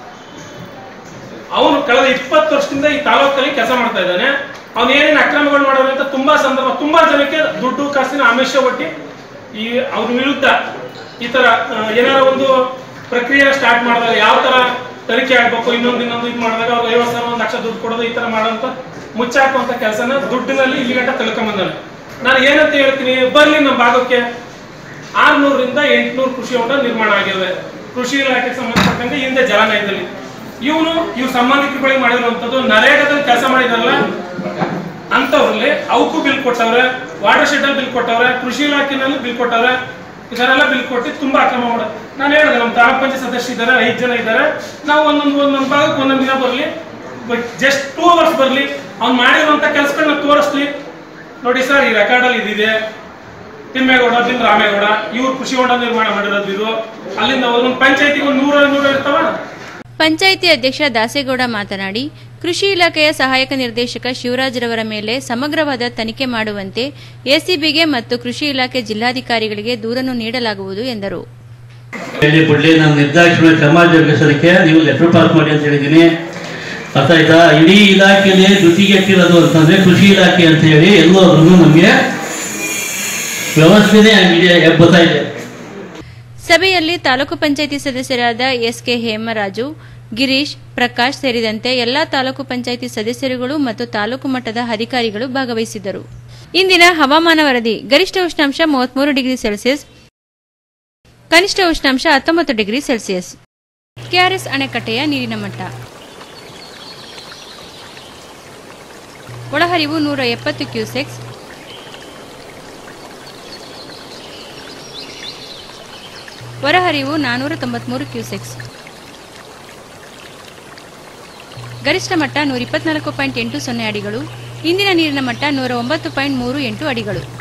Speaker 19: ಅವನು ಕಳೆದ ಇಪ್ಪತ್ತು ವರ್ಷದಿಂದ ಈ ತಾಲೂಕಲ್ಲಿ ಕೆಲಸ ಮಾಡ್ತಾ ಇದ್ದಾನೆ. ಅವ್ನು ಏನೇನು ಅಕ್ರಮಗಳು ಮಾಡೋರು ಅಂತ ತುಂಬಾ ಸಂದರ್ಭ, ತುಂಬಾ ಜನಕ್ಕೆ ದುಡ್ಡು ಕಾಸಿನ ಆಮಿಷ ಒಟ್ಟಿ ಈ ಅವ್ರ ವಿರುದ್ಧ ಈ ತರ ಏನಾರ ಒಂದು ಪ್ರಕ್ರಿಯೆ ಸ್ಟಾರ್ಟ್ ಮಾಡಿದಾಗ ಯಾವ ತರ ತನಿಖೆ ಆಗ್ಬೇಕು, ಇನ್ನೊಂದು ಇನ್ನೊಂದು ಇದು ಮಾಡಿದಾಗ ಅವ್ರು ಐವತ್ತು ಸಾವಿರ ಒಂದು ಲಕ್ಷ ದುಡ್ಡು ಕೊಡೋದು ಈ ತರ ಮಾಡೋಂತ ಮುಚ್ಚಾಕುವಂತ ಕೆಲಸನ ದುಡ್ಡಿನಲ್ಲಿ ಇಲ್ಲಿ ಗಂಟ ತಿಳ್ಕೊಂಬಂದಾನೆ. ನಾನು ಏನಂತ ಹೇಳ್ತೀನಿ, ಬರ್ಲಿ ನಮ್ಮ ಭಾಗಕ್ಕೆ ಆರ್ನೂರರಿಂದ ಎಂಟುನೂರು ಕೃಷಿ ಹೊಂಡ ನಿರ್ಮಾಣ ಆಗಿವೆ. ಕೃಷಿ ಇಲಾಖೆಗೆ ಸಂಬಂಧಪಟ್ಟಂಗೆ ಹಿಂದೆ ಜಲಾನಯದಲ್ಲಿ ಇವನು ಇವ್ ಸಂಬಂಧಿಕರುಗಳಿಗೆ ಮಾಡಿರುವಂತದ್ದು ನರೇಗಾದಲ್ಲಿ ಕೆಲಸ ಮಾಡಿದಾರಲ್ಲ ಅಂತವ್ರಲ್ಲಿ ಅವಕ್ಕೂ ಬಿಲ್ ಕೊಟ್ಟವ್ರೆ, ವಾಟರ್ ಶೆಡ್ ಅಲ್ಲಿ ಬಿಲ್ ಕೊಟ್ಟವ್ರೆ, ಕೃಷಿ ಇಲಾಖೆನಲ್ಲಿ ಬಿಲ್ ಕೊಟ್ಟವ್ರೆ. ಇದರೆಲ್ಲ ಬಿಲ್ ಕೊಟ್ಟು ತುಂಬಾ ಅಕ್ರಮ ಮಾಡೋದು. ನಾನು ಹೇಳಿದೆ ನಮ್ಮ ತಾಲೂಕ್ ಪಂಚಾಯತ್ ಸದಸ್ಯರು ಇದ್ದಾರೆ, ಐದು ಜನ ಇದ್ದಾರೆ, ನಾವು ಒಂದೊಂದು ಒಂದೊಂದು ಭಾಗಕ್ಕೆ ಒಂದೊಂದು ದಿನ ಬರಲಿ, ಜಸ್ಟ್ ಟೂ ಅವರ್ಸ್ ಬರಲಿ, ಅವ್ನು ಮಾಡಿರುವಂತ ಕೆಲಸಗಳನ್ನ ತೋರಿಸ್ಲಿ. ನೋಡಿ ಸರ್, ಈ ರೆಕಾರ್ಡ್ ಅಲ್ಲಿ ಇದಿದೆ, ತಿಮ್ಮೇಗೌಡ ಬಿನ್ ರಾಮೇಗೌಡ ಇವ್ರು ಕೃಷಿ ಹೊಂಡ ನಿರ್ಮಾಣ ಮಾಡಿರೋದು ಇದು. ಅಲ್ಲಿಂದ ಒಂದೊಂದು ಪಂಚಾಯತಿಗೆ ಒಂದು ನೂರ ನೂರ ಇರ್ತಾವ.
Speaker 2: ಪಂಚಾಯಿತಿ ಅಧ್ಯಕ್ಷ ದಾಸೇಗೌಡ ಮಾತನಾಡಿ, ಕೃಷಿ ಇಲಾಖೆಯ ಸಹಾಯಕ ನಿರ್ದೇಶಕ ಶಿವರಾಜ್ರವರ ಮೇಲೆ ಸಮಗ್ರವಾದ ತನಿಖೆ ಮಾಡುವಂತೆ ಎಸಿಬಿಗೆ ಮತ್ತು ಕೃಷಿ ಇಲಾಖೆ ಜಿಲ್ಲಾಧಿಕಾರಿಗಳಿಗೆ ದೂರನ್ನು ನೀಡಲಾಗುವುದು ಎಂದರು.
Speaker 16: ನಾನು ನಿರ್ದಾಕ್ಷಿಣ್ಯ ಕ್ರಮ ಜರುಗಿಸೋದಕ್ಕೆ ನೀವು ಲೆಟರ್ ಪಾಸ್ ಮಾಡಿ ಅಂತ ಹೇಳಿದ್ದೀನಿ. ಅರ್ಥ ಆಯ್ತಾ? ಇಡೀ ಇಲಾಖೆಯಲ್ಲಿ ದುತಿಗೆಟ್ಟಿರೋದು ಅಂತಂದ್ರೆ ಕೃಷಿ ಇಲಾಖೆ ಅಂತ ಹೇಳಿ ಎಲ್ಲೋದ್ರೂ ನಮಗೆ ವ್ಯವಸ್ಥೆನೇ ಗೊತ್ತಾ ಇದೆ.
Speaker 2: ಸಭೆಯಲ್ಲಿ ತಾಲೂಕು ಪಂಚಾಯಿತಿ ಸದಸ್ಯರಾದ ಎಸ್ಕೆ ಹೇಮರಾಜು, ಗಿರೀಶ್, ಪ್ರಕಾಶ್ ಸೇರಿದಂತೆ ಎಲ್ಲಾ ತಾಲೂಕು ಪಂಚಾಯಿತಿ ಸದಸ್ಯರುಗಳು ಮತ್ತು ತಾಲೂಕು ಮಟ್ಟದ ಅಧಿಕಾರಿಗಳು ಭಾಗವಹಿಸಿದ್ದರು. ಇಂದಿನ ಹವಾಮಾನ ವರದಿ: ಗರಿಷ್ಠ ಉಷ್ಣಾಂಶ ಮೂವತ್ಮೂರು ಡಿಗ್ರಿ ಸೆಲ್ಸಿಯಸ್, ಕನಿಷ್ಠ ಉಷ್ಣಾಂಶ ಹತ್ತೊಂಬತ್ತು ಡಿಗ್ರಿ ಸೆಲ್ಸಿಯಸ್. ಕೆಆರ್ಎಸ್ ಅಣೆಕಟ್ಟೆಯ ನೀರಿನ ಮಟ್ಟ ಒಳಹರಿವು ನೂರ ಎಪ್ಪತ್ತು ಕ್ಯೂಸೆಕ್ಸ್, ಹೊರಹರಿವು ನಾನೂರ ತೊಂಬತ್ಮೂರು ಕ್ಯೂಸೆಕ್ಸ್. ಗರಿಷ್ಠ ಮಟ್ಟ ನೂರ ಇಪ್ಪತ್ನಾಲ್ಕು ಪಾಯಿಂಟ್ ಎಂಟು ಸೊನ್ನೆ ಅಡಿಗಳು. ಇಂದಿನ ನೀರಿನ ಮಟ್ಟ ನೂರ ಒಂಬತ್ತು ಪಾಯಿಂಟ್ ಮೂರು ಎಂಟು ಅಡಿಗಳು.